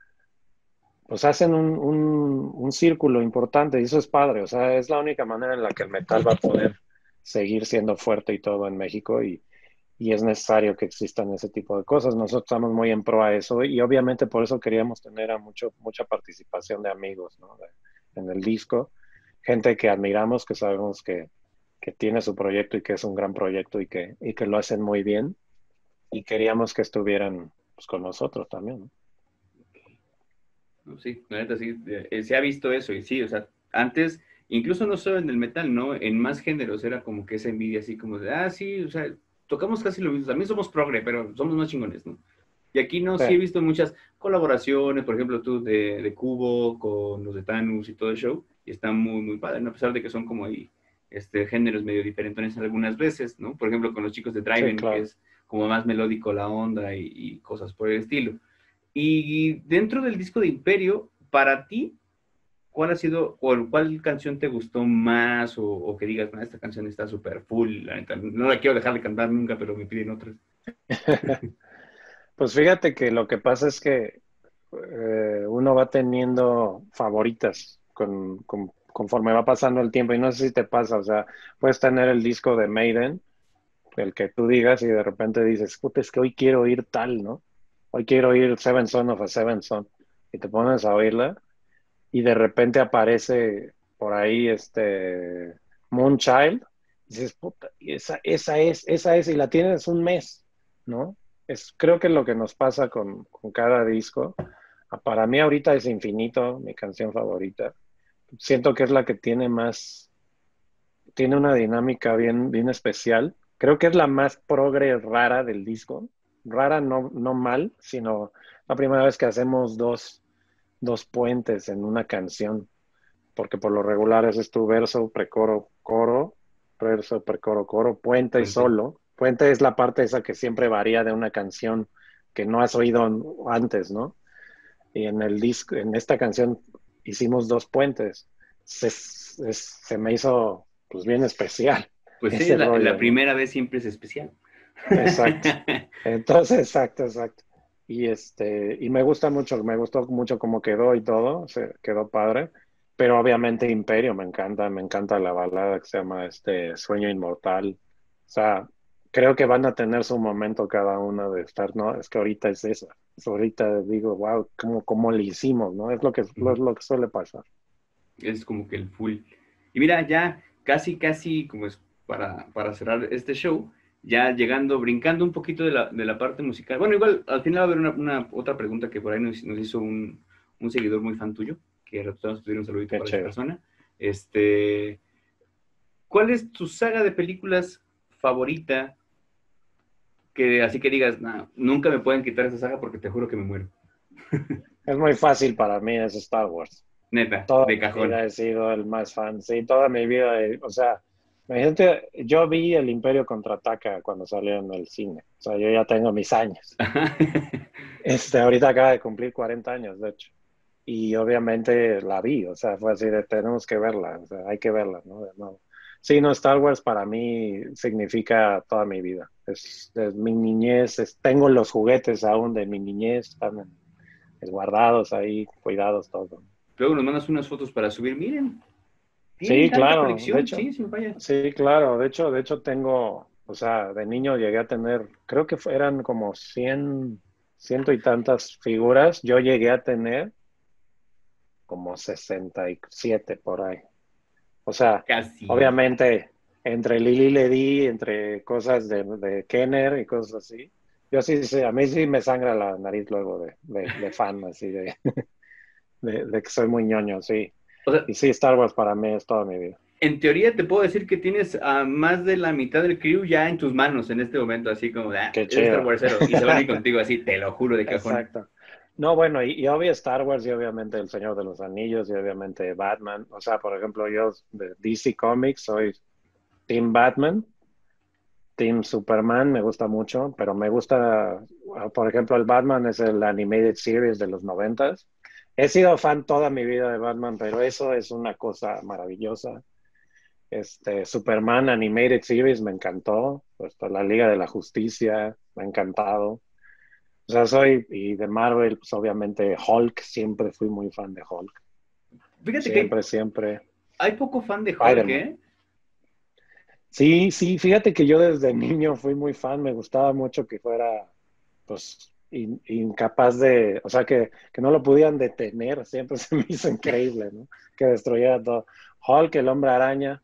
pues hacen un, un, un círculo importante y eso es padre. O sea, es la única manera en la que el metal va a poder seguir siendo fuerte y todo en México y, y es necesario que existan ese tipo de cosas. Nosotros estamos muy en pro a eso y obviamente por eso queríamos tener a mucho, mucha participación de amigos, ¿no? De, en el disco, gente que admiramos, que sabemos que, que tiene su proyecto y que es un gran proyecto y que, y que lo hacen muy bien y queríamos que estuvieran pues, con nosotros también, ¿no? No, sí, la neta sí, eh, se ha visto eso y sí, o sea, antes, incluso no solo en el metal, ¿no? En más géneros era como que esa envidia así como de, ah, sí, o sea, tocamos casi lo mismo, también somos progre, pero somos más chingones, ¿no? Y aquí no, Sí, sí he visto muchas colaboraciones, por ejemplo, tú de, de Cubo con los de Thanos y todo el show, y está muy, muy padre, ¿no? A pesar de que son como ahí, este, géneros medio diferentes algunas veces, ¿no? Por ejemplo, con los chicos de sí, Driven, que claro. es como más melódico la onda y, y cosas por el estilo. Y dentro del disco de Imperio, para ti, ¿cuál ha sido, o cuál canción te gustó más, o, o que digas, "Ah, esta canción está súper full, la neta, no la quiero dejar de cantar nunca, pero me piden otras"? Pues fíjate que lo que pasa es que eh, uno va teniendo favoritas con, con- conforme va pasando el tiempo y no sé si te pasa, o sea, puedes tener el disco de Maiden, el que tú digas y de repente dices, puta, es que hoy quiero oír tal, ¿no? Hoy quiero oír Seven Son of a Seven Son y te pones a oírla y de repente aparece por ahí este Moonchild y dices, puta, y esa, esa es, esa es, y la tienes un mes, ¿no? Es, creo que es lo que nos pasa con, con cada disco. Ah, para mí ahorita es Infinito, mi canción favorita. Siento que es la que tiene más, tiene una dinámica bien, bien especial. Creo que es la más progre rara del disco. Rara no, no mal, sino la primera vez que hacemos dos, dos puentes en una canción. porque por lo regular ese es tu verso, precoro, coro, verso, precoro, coro, puente y Puente. solo. Puente es la parte esa que siempre varía de una canción que no has oído antes, ¿no? Y en el disco, en esta canción hicimos dos puentes. Se, se, se me hizo pues bien especial Pues sí, ese la, la rollo, ¿no? primera vez siempre es especial. Exacto. Entonces, exacto, exacto. Y este, y me gusta mucho, me gustó mucho cómo quedó y todo, se quedó padre. Pero obviamente Imperio me encanta, me encanta la balada que se llama este Sueño Inmortal. O sea, creo que van a tener su momento cada uno de estar, ¿no? Es que ahorita es eso. Es ahorita digo, wow, ¿cómo, cómo le hicimos, ¿no? Es lo que, es lo que suele pasar. Es como que el full. Y mira, ya casi, casi como es para, para cerrar este show, ya llegando, brincando un poquito de la, de la parte musical. Bueno, igual al final va a haber una, una otra pregunta que por ahí nos, nos hizo un, un seguidor muy fan tuyo, que tratamos de pedir un saludito Qué para esa chévere. persona. Este, ¿cuál es tu saga de películas favorita? Que así que digas, "Nah, nunca me pueden quitar esa saga porque te juro que me muero. Es muy fácil para mí, es Star Wars. Neta, Toda de mi vida cajón. he sido el más fan, sí, toda mi vida, eh, o sea, imagínate, yo vi el Imperio Contraataca cuando salió en el cine, o sea, yo ya tengo mis años. Este, ahorita acaba de cumplir cuarenta años, de hecho, y obviamente la vi, o sea, fue así de, tenemos que verla, o sea, hay que verla, ¿no? De nuevo. Sí, no, Star Wars para mí significa toda mi vida, es, es mi niñez, es- tengo los juguetes aún de mi niñez, están en- guardados ahí, cuidados, todo. Luego nos mandas unas fotos para subir. Miren, tienen Sí, tanta claro, de colección, hecho, sí, sin falla. sí, claro, de hecho, de hecho tengo, o sea, de niño llegué a tener, creo que fue- eran como cien, ciento y tantas figuras, yo llegué a tener como sesenta y siete por ahí. O sea, Casi. obviamente, entre Lili Ledy, entre cosas de, de Kenner y cosas así, yo sí, sí, a mí sí me sangra la nariz luego de, de, de fan, así de, de, de que soy muy ñoño, sí. O sea, Y sí, Star Wars para mí es toda mi vida. en teoría te puedo decir que tienes a más de la mitad del crew ya en tus manos en este momento, así como de, ah, Qué es Star chido. Warsero. Y se van a ir contigo así, te lo juro de cajón. Exacto. No, bueno, y, y obvio Star Wars y obviamente El Señor de los Anillos y obviamente Batman. O sea, por ejemplo, yo de D C Comics soy Team Batman, Team Superman, me gusta mucho, pero me gusta, por ejemplo, el Batman es el Animated Series de los noventas. He sido fan toda mi vida de Batman, pero eso es una cosa maravillosa. Este, Superman Animated Series me encantó, pues, la Liga de la Justicia me ha encantado. O sea, soy, y de Marvel, pues obviamente Hulk, siempre fui muy fan de Hulk. Fíjate que hay, Siempre, siempre. hay poco fan de Hulk, Spider-Man. ¿eh? Sí, sí, fíjate que yo desde niño fui muy fan, me gustaba mucho que fuera, pues, in- incapaz de, o sea, que, que no lo pudieran detener, siempre se me hizo increíble, ¿no? Que destruyera todo. Hulk, el hombre araña,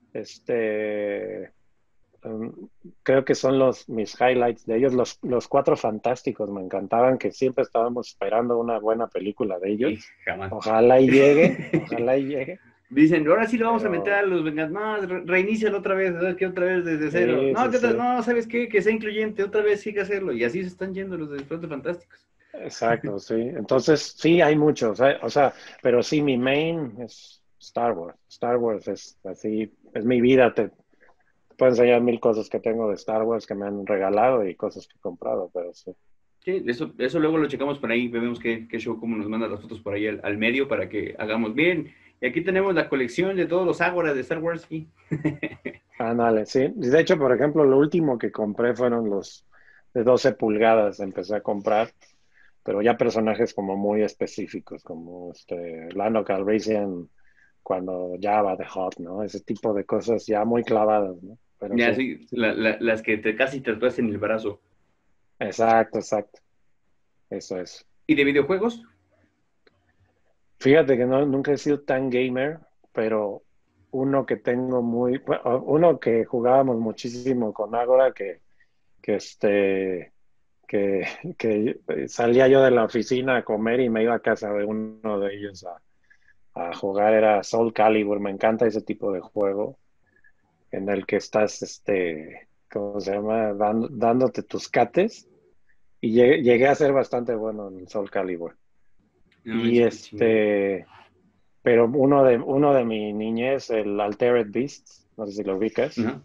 este, um, creo que son los mis highlights de ellos, los, los Cuatro Fantásticos, me encantaban, que siempre estábamos esperando una buena película de Y ellos. jamás. Ojalá y llegue, ojalá y llegue, Dicen, ahora sí lo vamos a meter a pero los Vengas. No, re- reinícialo otra vez, ¿sabes qué? Otra vez desde cero. sí, No, sí, ¿qué tal? sí, No, ¿sabes qué? Que sea incluyente, otra vez sí que hacerlo. Y así se están yendo los de los Fantásticos. exacto, sí. Entonces, sí, hay muchos, ¿eh? O sea, pero sí, mi main es Star Wars. Star Wars es así, es mi vida. Te puedo enseñar mil cosas que tengo de Star Wars que me han regalado y cosas que he comprado, pero sí. Sí, eso, eso luego lo checamos por ahí, vemos qué, qué show, cómo nos manda las fotos por ahí al, al medio para que hagamos bien. Y aquí tenemos la colección de todos los ágoras de Star Wars. Sí. Ándale, sí. Y de hecho, por ejemplo, lo último que compré fueron los de doce pulgadas, empecé a comprar, pero ya personajes como muy específicos, como este Lando Calrissian cuando Jabba the Hutt, ¿no? Ese tipo de cosas ya muy clavadas, ¿no? Pero Ya, sí, sí, sí, la, la, las que te, casi te tatuas en el brazo. exacto, exacto. Eso es. ¿Y de videojuegos? Fíjate que no, nunca he sido tan gamer, pero uno que tengo muy, bueno, uno que jugábamos muchísimo con Ágora, que, que este, que, que salía yo de la oficina a comer y me iba a casa de uno de ellos a, a jugar, era Soul Calibur. Me encanta ese tipo de juego en el que estás, este, ¿cómo se llama? Dan- dándote tus cates. Y llegué, llegué a ser bastante bueno en Soul Calibur. No, Y manches, qué chingón. este, pero uno de, uno de mi niñez, el Altered Beasts, no sé si lo ubicas, Ajá.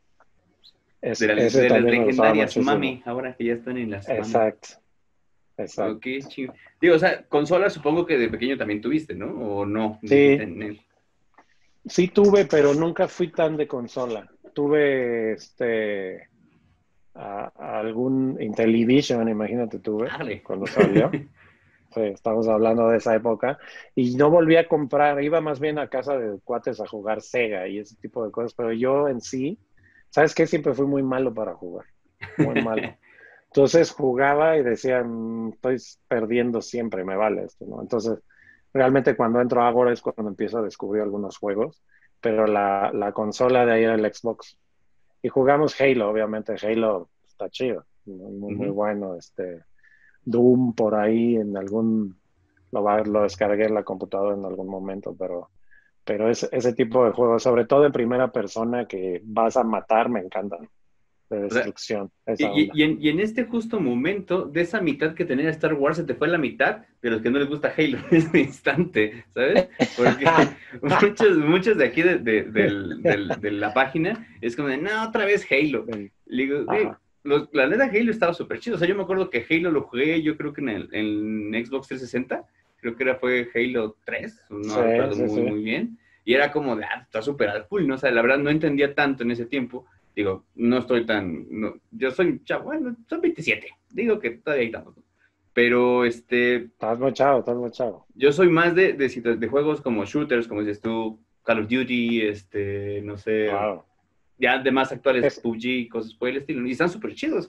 De, es, la- ese de las también me gustaba legendarias muchísimo. Mami, ahora que ya están en las Mami. Exacto, exacto. Ok, chido. Digo, o sea, consola supongo que de pequeño también tuviste, ¿no? ¿O no? Dijiste Sí, en él. sí tuve, pero nunca fui tan de consola. Tuve este a- a algún Intellivision, imagínate, tuve Dale. cuando salió. Sí, estamos hablando de esa época. Y no volví a comprar, iba más bien a casa de cuates a jugar Sega y ese tipo de cosas, pero yo en sí, ¿sabes qué? Siempre fui muy malo para jugar, muy malo. Entonces jugaba y decía, "Mm, estoy perdiendo siempre, me vale esto, ¿no?" Entonces, realmente cuando entro a Agora es cuando empiezo a descubrir algunos juegos, pero la, la consola de ahí era el Xbox. Y jugamos Halo, obviamente, Halo está chido, muy, muy, muy Ujú. bueno, este, Doom por ahí en algún, lo, va- lo descargué en la computadora en algún momento, pero, pero es, ese tipo de juegos, sobre todo en primera persona que vas a matar, me encantan, de O sea, destrucción, y, esa y- onda. y en, y en este justo momento, de esa mitad que tenía Star Wars, se te fue la mitad de los que no les gusta Halo en este instante, ¿sabes? Porque muchos, muchos de aquí de, de, del- del- de la página es como de, no, otra vez Halo. Le digo, güey, Ajá, los- la neta Halo estaba súper chido. O sea, yo me acuerdo que Halo lo jugué, yo creo que en, el, en Xbox trescientos sesenta, creo que era fue Halo tres, no sí, recuerdo sí, muy, sí. muy bien. Y era como de, ah, está súper al full, ¿no? O sea, la verdad no entendía tanto en ese tiempo. Digo, no estoy tan, no, yo soy un chavo, bueno, son veintisiete, digo que todavía hay tantos, ¿no? Pero este, Estás muy chavo, estás muy chavo. yo soy más de, de, de juegos como shooters, como dices tú, Call of Duty, este, no sé, Claro. ya de más actuales, Es, P U B G, cosas por el estilo, y están súper chidos.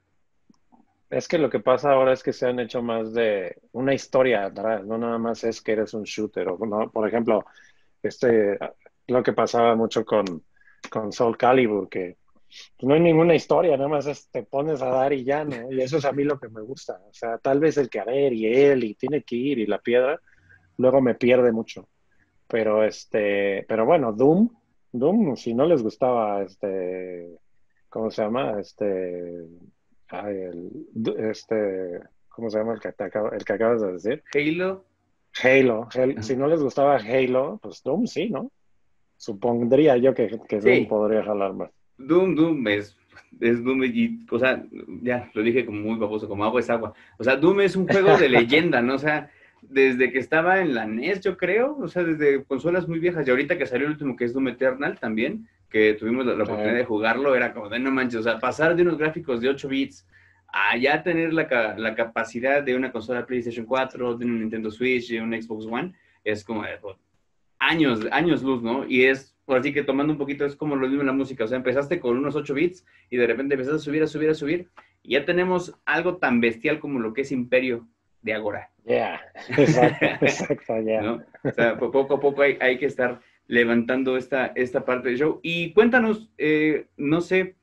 es que lo que pasa ahora es que se han hecho más de una historia atrás, no nada más es que eres un shooter. O, ¿no? Por ejemplo, este, lo que pasaba mucho con, con Soul Calibur, que pues, no hay ninguna historia, nada más es, te pones a dar y ya, ¿no? Y eso es a mí lo que me gusta. O sea, tal vez el que a ver y él y tiene que ir y la piedra, luego me pierde mucho. Pero este, pero bueno, Doom, Doom, si no les gustaba este, ¿cómo se llama? Este, ay, el, este, ¿cómo se llama el que, te acabo- el que acabas de decir? Halo, Halo, Halo. ajá. Si no les gustaba Halo, pues Doom sí, ¿no? Supondría yo que, que Doom Sí, podría jalar más. Doom, Doom es, es Doom y, o sea, ya lo dije como muy baboso, como agua es agua. O sea, Doom es un juego de leyenda, ¿no? O sea, desde que estaba en la N E S, yo creo, o sea, desde consolas muy viejas, y ahorita que salió el último que es Doom Eternal también, que tuvimos la, la Sí, oportunidad de jugarlo, era como de no manches, o sea, pasar de unos gráficos de ocho bits a ya tener la, ca- la capacidad de una consola PlayStation cuatro, de un Nintendo Switch, de un Xbox One, es como de, años, años luz, ¿no? Y es, por así que tomando un poquito, es como lo mismo en la música, o sea, empezaste con unos ocho bits y de repente empezaste a subir, a subir, a subir, y ya tenemos algo tan bestial como lo que es Imperio de Agora, yeah, exacto, exacto, yeah. ¿no? O sea, po- poco a poco hay, hay que estar levantando esta, esta parte del show. Y cuéntanos, eh, no sé,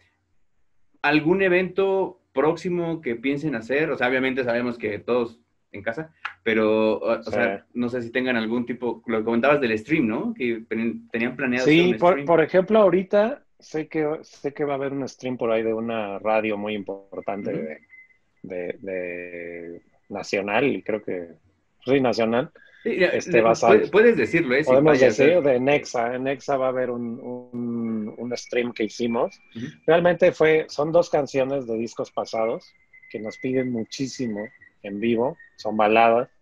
algún evento próximo que piensen hacer, o sea, obviamente sabemos que todos en casa, pero, o, o Sí, sea, no sé si tengan algún tipo, lo que comentabas del stream, ¿no? Que tenían planeado hacer sí, un por, stream. por ejemplo, ahorita sé que, sé que va a haber un stream por ahí de una radio muy importante Ujú. de, de, de nacional, y creo que, sí, nacional, Sí, ya, este, de- va a sal, puede- puedes decirlo, ¿eh? Sin podemos fallas. ¿Eh? decir, de Nexa. En Nexa va a haber un, un, un stream que hicimos. Ujú. Realmente fue, son dos canciones de discos pasados que nos piden muchísimo en vivo, son baladas.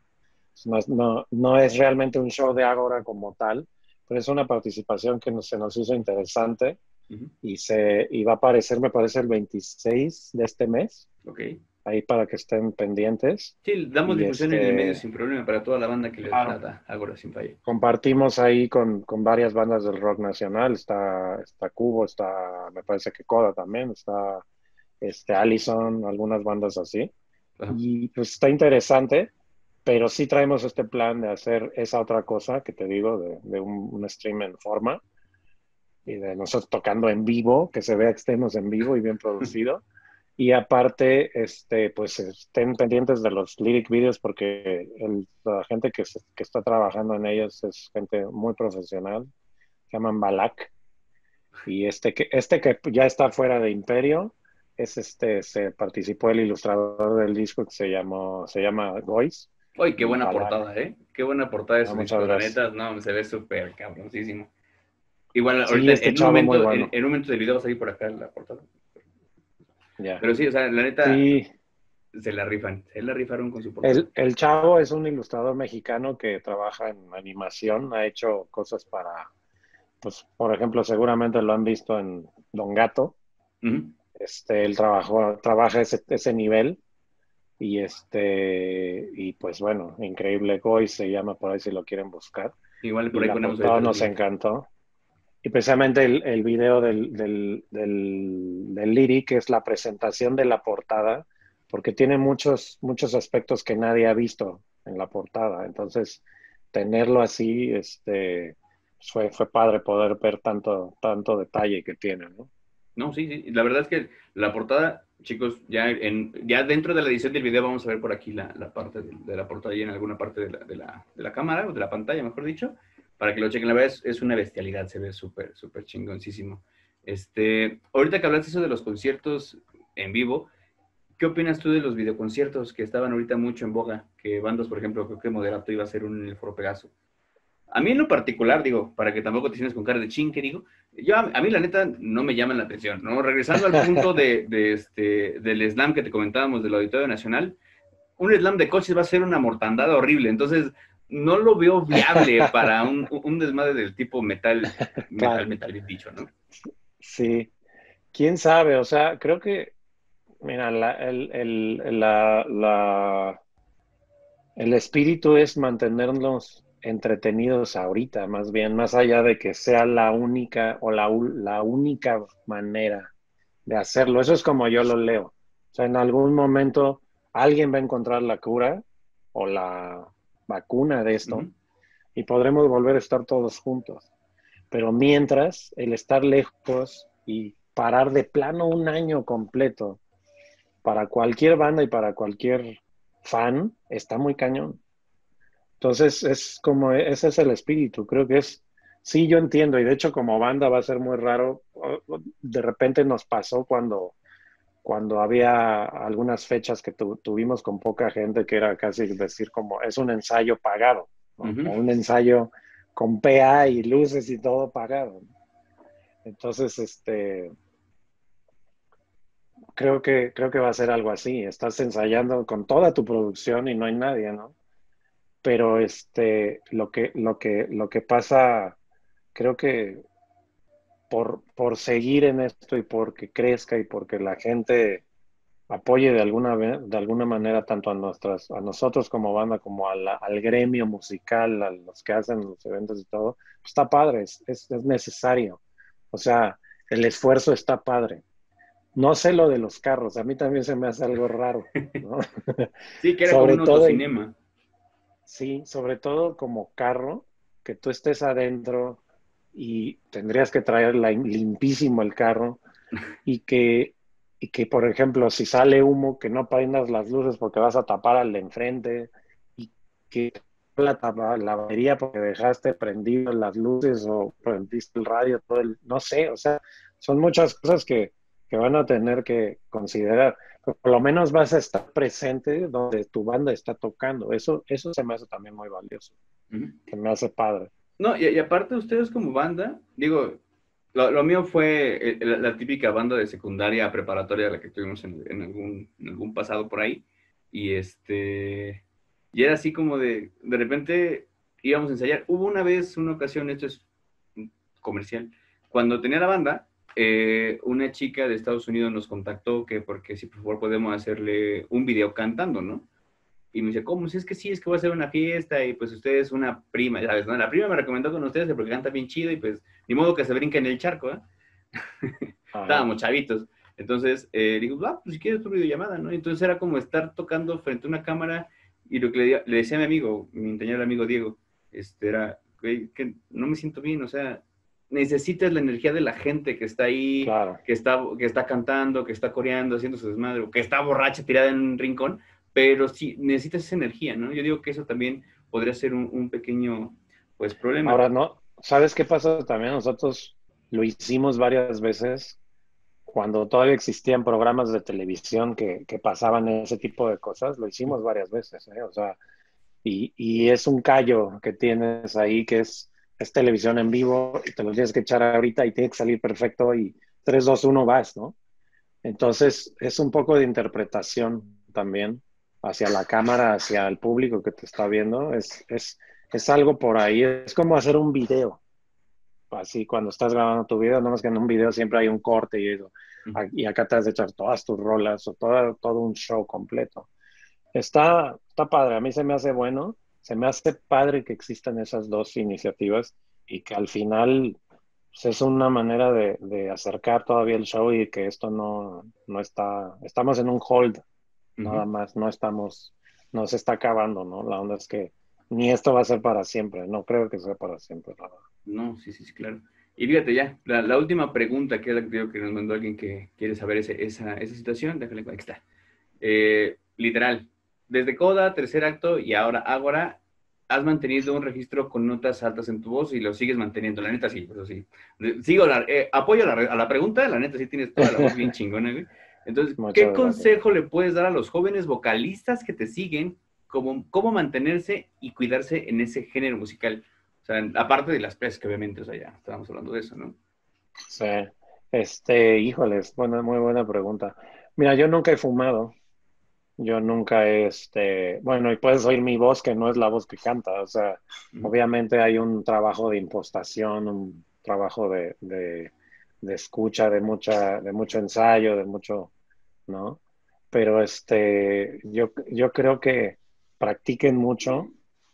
No, es- no, no es realmente un show de Ágora como tal, pero es una participación que nos, se nos hizo interesante Ujú. y, se, y va a aparecer, me parece, el veintiséis de este mes, Ok. ahí para que estén pendientes. Sí, damos Y difusión en el medio este, sin problema para toda la banda que les claro, lata Agora sin falla. compartimos ahí con, con varias bandas del rock nacional. Está, está Cubo, está, me parece que Coda también, está este, Allison, algunas bandas así. Ajá. Y pues está interesante, pero sí traemos este plan de hacer esa otra cosa que te digo, de, de un, un stream en forma y de nosotros tocando en vivo, que se vea que estemos en vivo y bien producido. Y aparte, este, pues estén pendientes de los lyric videos porque el- la gente que, se- que está trabajando en ellos es gente muy profesional, se llaman Balak. Y este que, este que ya está fuera de Imperio, es este, se participó el ilustrador del disco que se llamó, se llama Gois. Uy, qué buena Ojalá. portada, ¿eh? Qué buena portada de Ah, su muchas disco, la gracias. neta, no, se ve súper cabroncísimo. Igual, Sí, ahorita, este en un chavo muy momento, en, bueno. en un momento del video va a salir por acá la portada. Ya. Pero sí, o sea, la neta, Sí, se la rifan, se la rifaron con su portada. el, el chavo es un ilustrador mexicano que trabaja en animación, ha hecho cosas para, pues, por ejemplo, seguramente lo han visto en Don Gato. Ujú. Este, él trabajó, trabaja ese, ese nivel y este, y pues bueno, Increíble Goy se llama por ahí si lo quieren buscar. Igual por Y ahí la ponemos portada ahorita el nos link. encantó. Y precisamente el, el video del, del, del, del lyric es la presentación de la portada, porque tiene muchos, muchos aspectos que nadie ha visto en la portada. Entonces, tenerlo así, este, fue, fue padre poder ver tanto, tanto detalle que tiene, ¿no? No, sí, sí. La verdad es que la portada, chicos, ya en ya dentro de la edición del video vamos a ver por aquí la, la parte de, de, la portada y en alguna parte de la, de, la, de la cámara o de la pantalla, mejor dicho, para que lo chequen. La verdad es, es una bestialidad, se ve súper, súper chingoncísimo. Este, ahorita que hablaste eso de los conciertos en vivo, ¿qué opinas tú de los videoconciertos que estaban ahorita mucho en boga? Que bandas, por ejemplo, creo que Moderato iba a hacer un en el Foro Pegaso. A mí en lo particular, digo, para que tampoco te sientas con cara de chin, que digo, yo a, a, mí la neta no me llaman la atención, ¿no? Regresando al punto de, de este, del slam que te comentábamos del Auditorio Nacional, un slam de coches va a ser una mortandada horrible, entonces no lo veo viable para un, un desmadre del tipo metal, metal, Claro, metal, bien dicho, ¿no? sí. ¿Quién sabe? O sea, creo que, mira, la, el, el, la, la, el espíritu es mantenernos entretenidos ahorita, más bien, más allá de que sea la única o la, la única manera de hacerlo. Eso es como yo lo leo. O sea, en algún momento alguien va a encontrar la cura o la vacuna de Uh -huh. esto y podremos volver a estar todos juntos. Pero mientras, el estar lejos y parar de plano un año completo para cualquier banda y para cualquier fan está muy cañón. Entonces, es como, ese es el espíritu, creo que es, sí, yo entiendo, y de hecho como banda va a ser muy raro, de repente nos pasó cuando, cuando había algunas fechas que tu, tuvimos con poca gente, que era casi decir como, es un ensayo pagado, Uh ¿no? -huh. O un ensayo con P A y luces y todo pagado, ¿no? Entonces, este, creo que, creo que va a ser algo así, estás ensayando con toda tu producción y no hay nadie, ¿no? Pero este, lo que, lo que, lo que pasa, creo que por, por seguir en esto y porque crezca y porque la gente apoye de alguna, de alguna manera tanto a, nuestras, a nosotros como banda como a la, al gremio musical, a los que hacen los eventos y todo, pues está padre, es, es, es necesario. O sea, el esfuerzo está padre. No sé lo de los carros, a mí también se me hace algo raro, ¿no? Sí, que era como Sobre un todo en, autocinema. sí, sobre todo como carro, que tú estés adentro y tendrías que traer la, limpísimo el carro y que, y que, por ejemplo, si sale humo, que no prendas las luces porque vas a tapar al de enfrente y que la, tapa, la batería porque dejaste prendido las luces o prendiste el radio, todo el, no sé, o sea, son muchas cosas que, que van a tener que considerar. Pero por lo menos vas a estar presente donde tu banda está tocando. Eso, eso se me hace también muy valioso. Uh -huh. Se me hace padre. No, y, y aparte ustedes como banda, digo, lo, lo mío fue eh, la, la, típica banda de secundaria preparatoria la que tuvimos en, en, algún, en algún pasado por ahí. Y este, y era así como de, de repente íbamos a ensayar. Hubo una vez, una ocasión, esto es comercial, cuando tenía la banda, eh, una chica de Estados Unidos nos contactó que porque si por favor podemos hacerle un video cantando, ¿no? Y me dice, ¿cómo? Si es que sí, es que voy a hacer una fiesta y pues usted es una prima, ¿sabes? ¿No? La prima me recomendó con ustedes porque canta bien chido y pues ni modo que se brinque en el charco, ¿eh? Ajá. Estábamos chavitos. Entonces, eh, digo, ah, pues si quieres tu videollamada, ¿no? Entonces era como estar tocando frente a una cámara y lo que le, le decía a mi amigo, mi entrañable amigo Diego, este era, que, que no me siento bien, o sea, necesitas la energía de la gente que está ahí, Claro. que está, que está cantando, que está coreando, haciendo su desmadre, o que está borracha tirada en un rincón, pero sí, necesitas esa energía, ¿no? Yo digo que eso también podría ser un, un pequeño, pues, problema. Ahora, ¿no? ¿Sabes qué pasa también? Nosotros lo hicimos varias veces cuando todavía existían programas de televisión que, que pasaban ese tipo de cosas, lo hicimos varias veces, ¿eh? O sea, Y, y es un callo que tienes ahí que es, es televisión en vivo y te lo tienes que echar ahorita y tiene que salir perfecto y tres, dos, uno vas, ¿no? Entonces es un poco de interpretación también hacia la cámara, hacia el público que te está viendo. Es, es, es algo por ahí, es como hacer un video. Así cuando estás grabando tu video, no más que en un video siempre hay un corte y eso. Ujú. Y acá te has de echar todas tus rolas o todo, todo un show completo. Está, está padre, a mí se me hace bueno, se me hace padre que existan esas dos iniciativas y que al final pues, es una manera de, de acercar todavía el show y que esto no, no está, estamos en un hold, nada Ujú. más, no estamos, no se está acabando, ¿no? La onda es que ni esto va a ser para siempre, no creo que sea para siempre, la verdad. No, sí, sí, sí, claro. Y fíjate ya, la, la última pregunta, que es la que digo que nos mandó alguien que quiere saber ese- esa, esa situación, déjale, ahí está. Eh, literal, desde Coda, tercer acto y ahora Ágora, has mantenido un registro con notas altas en tu voz y lo sigues manteniendo. La neta sí, pues sí. Sigo la, eh, apoyo a la, a la pregunta, la neta sí tienes toda la voz bien chingona, güey. Entonces, ¿qué Muchas gracias. consejo le puedes dar a los jóvenes vocalistas que te siguen, cómo, cómo mantenerse y cuidarse en ese género musical? O sea, aparte de las presas, que obviamente, o sea, ya estábamos hablando de eso, ¿no? Sí, este, híjoles, buena, muy buena pregunta. Mira, yo nunca he fumado. Yo nunca, este, bueno, y puedes oír mi voz, que no es la voz que canta, o sea, Ujú. obviamente hay un trabajo de impostación, un trabajo de, de, de escucha, de mucha, de mucho ensayo, de mucho, ¿no? Pero este, yo, yo creo que practiquen mucho,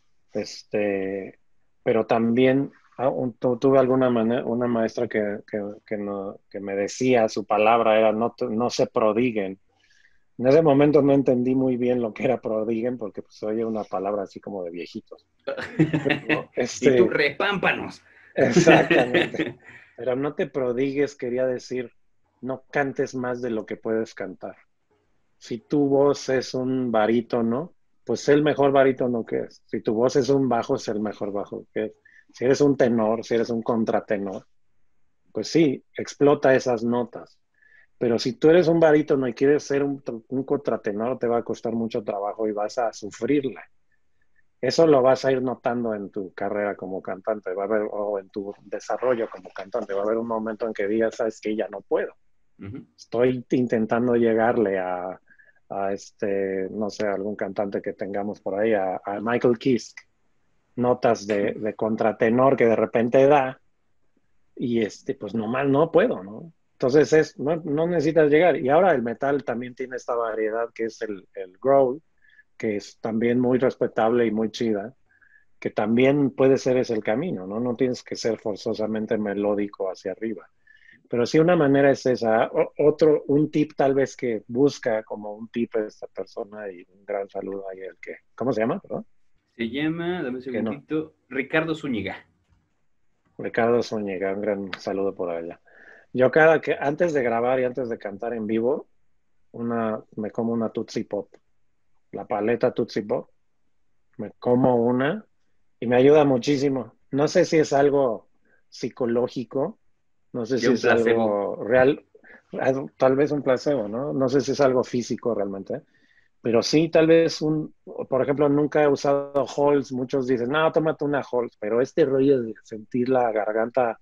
este, pero también ah, un- tu- tuve alguna manera, una maestra que, que, que, no, que me decía, su palabra era no, te- no se prodiguen. En ese momento no entendí muy bien lo que era prodiguen porque pues oye una palabra así como de viejitos. Pero, Y tú, este, repámpanos. exactamente. Pero no te prodigues quería decir, no cantes más de lo que puedes cantar. Si tu voz es un barítono, pues sé el mejor barítono que es. Si tu voz es un bajo, sé el mejor bajo que es. Si eres un tenor, si eres un contratenor, pues sí, explota esas notas. Pero si tú eres un barítono y quieres ser un, un contratenor, te va a costar mucho trabajo y vas a sufrirla. Eso lo vas a ir notando en tu carrera como cantante, va a haber, o en tu desarrollo como cantante. Va a haber un momento en que digas, sabes que ya no puedo. Ujú. Estoy intentando llegarle a, a este, no sé, algún cantante que tengamos por ahí, a, a Michael Kiske, notas de, de contratenor que de repente da, y este, pues nomás no puedo, ¿no? Entonces es, no, no necesitas llegar. Y ahora el metal también tiene esta variedad que es el, el growl, que es también muy respetable y muy chida, que también puede ser ese el camino, ¿no? No tienes que ser forzosamente melódico hacia arriba. Pero sí una manera es esa. O, otro, un tip tal vez que busca como un tip a esta persona y un gran saludo ahí el que, ¿cómo se llama? ¿Perdón? Se llama, dame un Que no. segundito, Ricardo Zúñiga. Ricardo Zúñiga, un gran saludo por allá. Yo cada que, antes de grabar y antes de cantar en vivo, una, me como una Tootsie Pop. La paleta Tootsie Pop, me como una y me ayuda muchísimo. No sé si es algo psicológico, no sé Ya si un es placebo. algo real, tal vez un placebo, ¿no? No sé si es algo físico realmente, pero sí, tal vez un, por ejemplo, nunca he usado Halls, muchos dicen, no, tómate una Halls, pero este rollo de sentir la garganta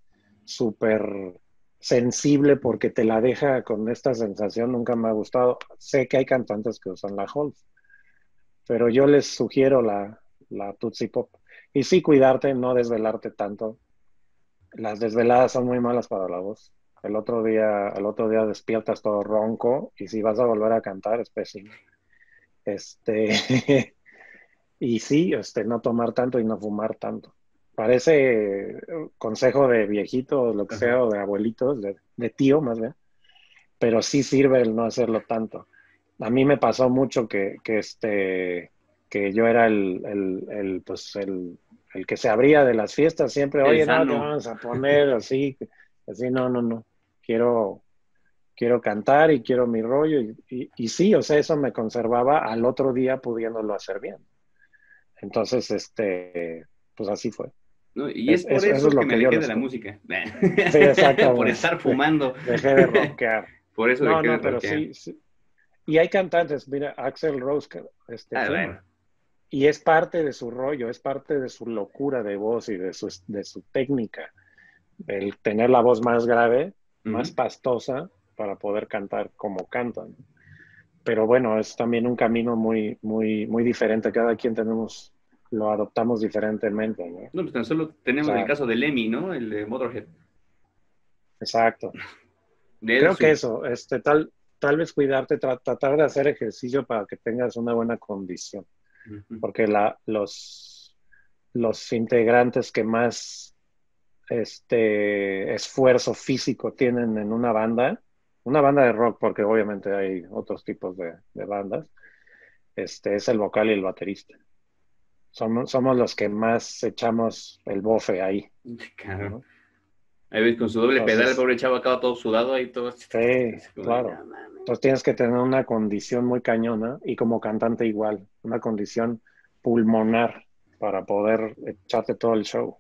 súper sensible porque te la deja con esta sensación nunca me ha gustado. Sé que hay cantantes que usan la Halls, pero yo les sugiero la, la Tootsie Pop. Y sí, cuidarte, no desvelarte tanto. Las desveladas son muy malas para la voz. El otro día, el otro día despiertas todo ronco y si vas a volver a cantar es pésimo. Este, y sí, este, no tomar tanto y no fumar tanto. Parece consejo de viejito o lo que Ajá. sea, o de abuelitos, de, de tío más bien, pero sí sirve el no hacerlo tanto. A mí me pasó mucho que, que, este, que yo era el, el, el, pues el, el que se abría de las fiestas siempre, El oye, no, que sano. vamos a poner así, así, no, no, no, quiero, quiero cantar y quiero mi rollo. Y, y, y sí, o sea, eso me conservaba al otro día pudiéndolo hacer bien. Entonces, este, pues así fue. ¿No? Y es Es, por eso, eso es eso que lo me que yo dejé de les la cuento. música. Sí, Por exactamente. estar fumando. Dejé de rockear. Por eso No, dejé de no, pero rockear. sí, sí. Y hay cantantes, mira, Axel Rose, que, este, Ah, fuma. bueno. y es parte de su rollo, es parte de su locura de voz y de su, de su técnica, el tener la voz más grave, uh-huh. más pastosa, para poder cantar como cantan. Pero bueno, es también un camino muy, muy, muy diferente. Cada quien tenemos, lo adoptamos diferentemente, ¿no? No, pues tan solo tenemos o sea, el caso de Lemmy, ¿no? El de Motorhead. Exacto. De Creo su... que eso, este, tal, tal vez cuidarte, tra tratar de hacer ejercicio para que tengas una buena condición. Uh-huh. Porque la, los, los integrantes que más este, esfuerzo físico tienen en una banda, una banda de rock, porque obviamente hay otros tipos de, de bandas, este, es el vocal y el baterista. Somos, somos los que más echamos el bofe ahí. Claro. ¿No? Ahí ves con su doble Entonces, pedal, el pobre chavo acaba todo sudado ahí todo. Sí, claro. Entonces tienes que tener una condición muy cañona y como cantante igual, una condición pulmonar para poder echarte todo el show.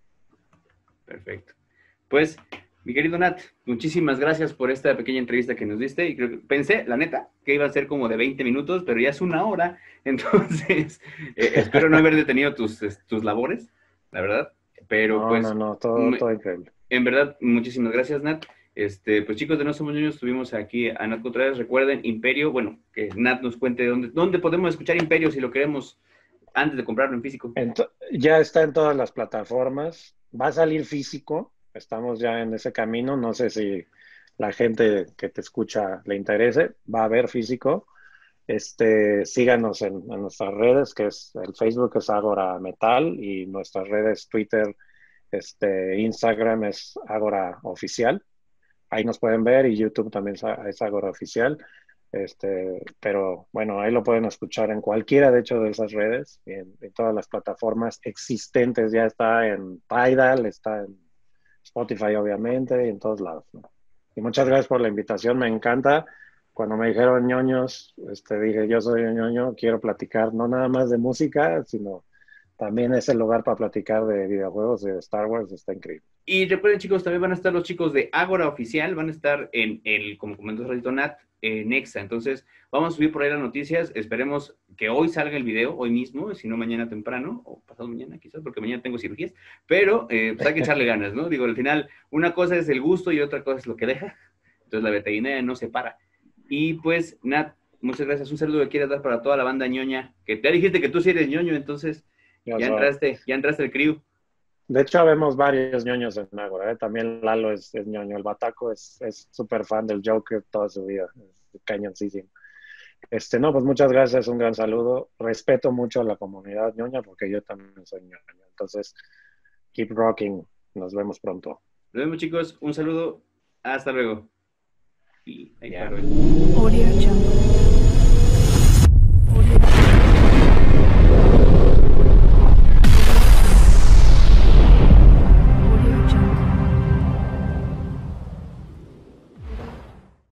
Perfecto. Pues, mi querido Nat, muchísimas gracias por esta pequeña entrevista que nos diste. Y creo que pensé, la neta, que iba a ser como de veinte minutos, pero ya es una hora. Entonces, eh, espero no haber detenido tus, tus labores, la verdad. Pero no, pues. No, no, todo, me, todo increíble. En verdad, muchísimas gracias, Nat. Este, pues chicos de No Somos Ñoños, tuvimos aquí a Nat Contreras. Recuerden, Imperio, bueno, que Nat nos cuente dónde, dónde podemos escuchar Imperio si lo queremos antes de comprarlo en físico. Ent- ya está en todas las plataformas. Va a salir físico. Estamos ya en ese camino. No sé si la gente que te escucha le interese. Va a haber físico. Este, síganos en, en nuestras redes, que es el Facebook es Agora Metal y nuestras redes Twitter, este, Instagram es Agora Oficial. Ahí nos pueden ver y YouTube también es Agora Oficial. Este, pero bueno, ahí lo pueden escuchar en cualquiera, de hecho, de esas redes, en, en todas las plataformas existentes. Ya está en Tidal, está en Spotify, obviamente, y en todos lados, ¿no? Y muchas gracias por la invitación, me encanta. Cuando me dijeron ñoños, este, dije, yo soy un ñoño, quiero platicar no nada más de música, sino también es el lugar para platicar de videojuegos, de Star Wars, está increíble. Y recuerden, chicos, también van a estar los chicos de Agora Oficial, van a estar en el, como comentó Radito Nat, en Exa. Entonces, vamos a subir por ahí las noticias. Esperemos que hoy salga el video, hoy mismo, si no mañana temprano, o pasado mañana quizás, porque mañana tengo cirugías. Pero, eh, pues hay que echarle ganas, ¿no? Digo, al final, una cosa es el gusto y otra cosa es lo que deja. Entonces, la veterinaria no se para. Y pues, Nat, muchas gracias. Un saludo que quieras dar para toda la banda ñoña. Que ya dijiste que tú sí eres ñoño, entonces ya, ya entraste, ya entraste al crew. De hecho, vemos varios ñoños en Agora, ¿eh? También Lalo es, es ñoño. El Bataco es súper fan del Joker toda su vida. Es cañoncísimo. Este, no, pues muchas gracias. Un gran saludo. Respeto mucho a la comunidad ñoña porque yo también soy ñoño. Entonces, keep rocking. Nos vemos pronto. Nos vemos, chicos. Un saludo. Hasta luego. Y ahí yeah. paro.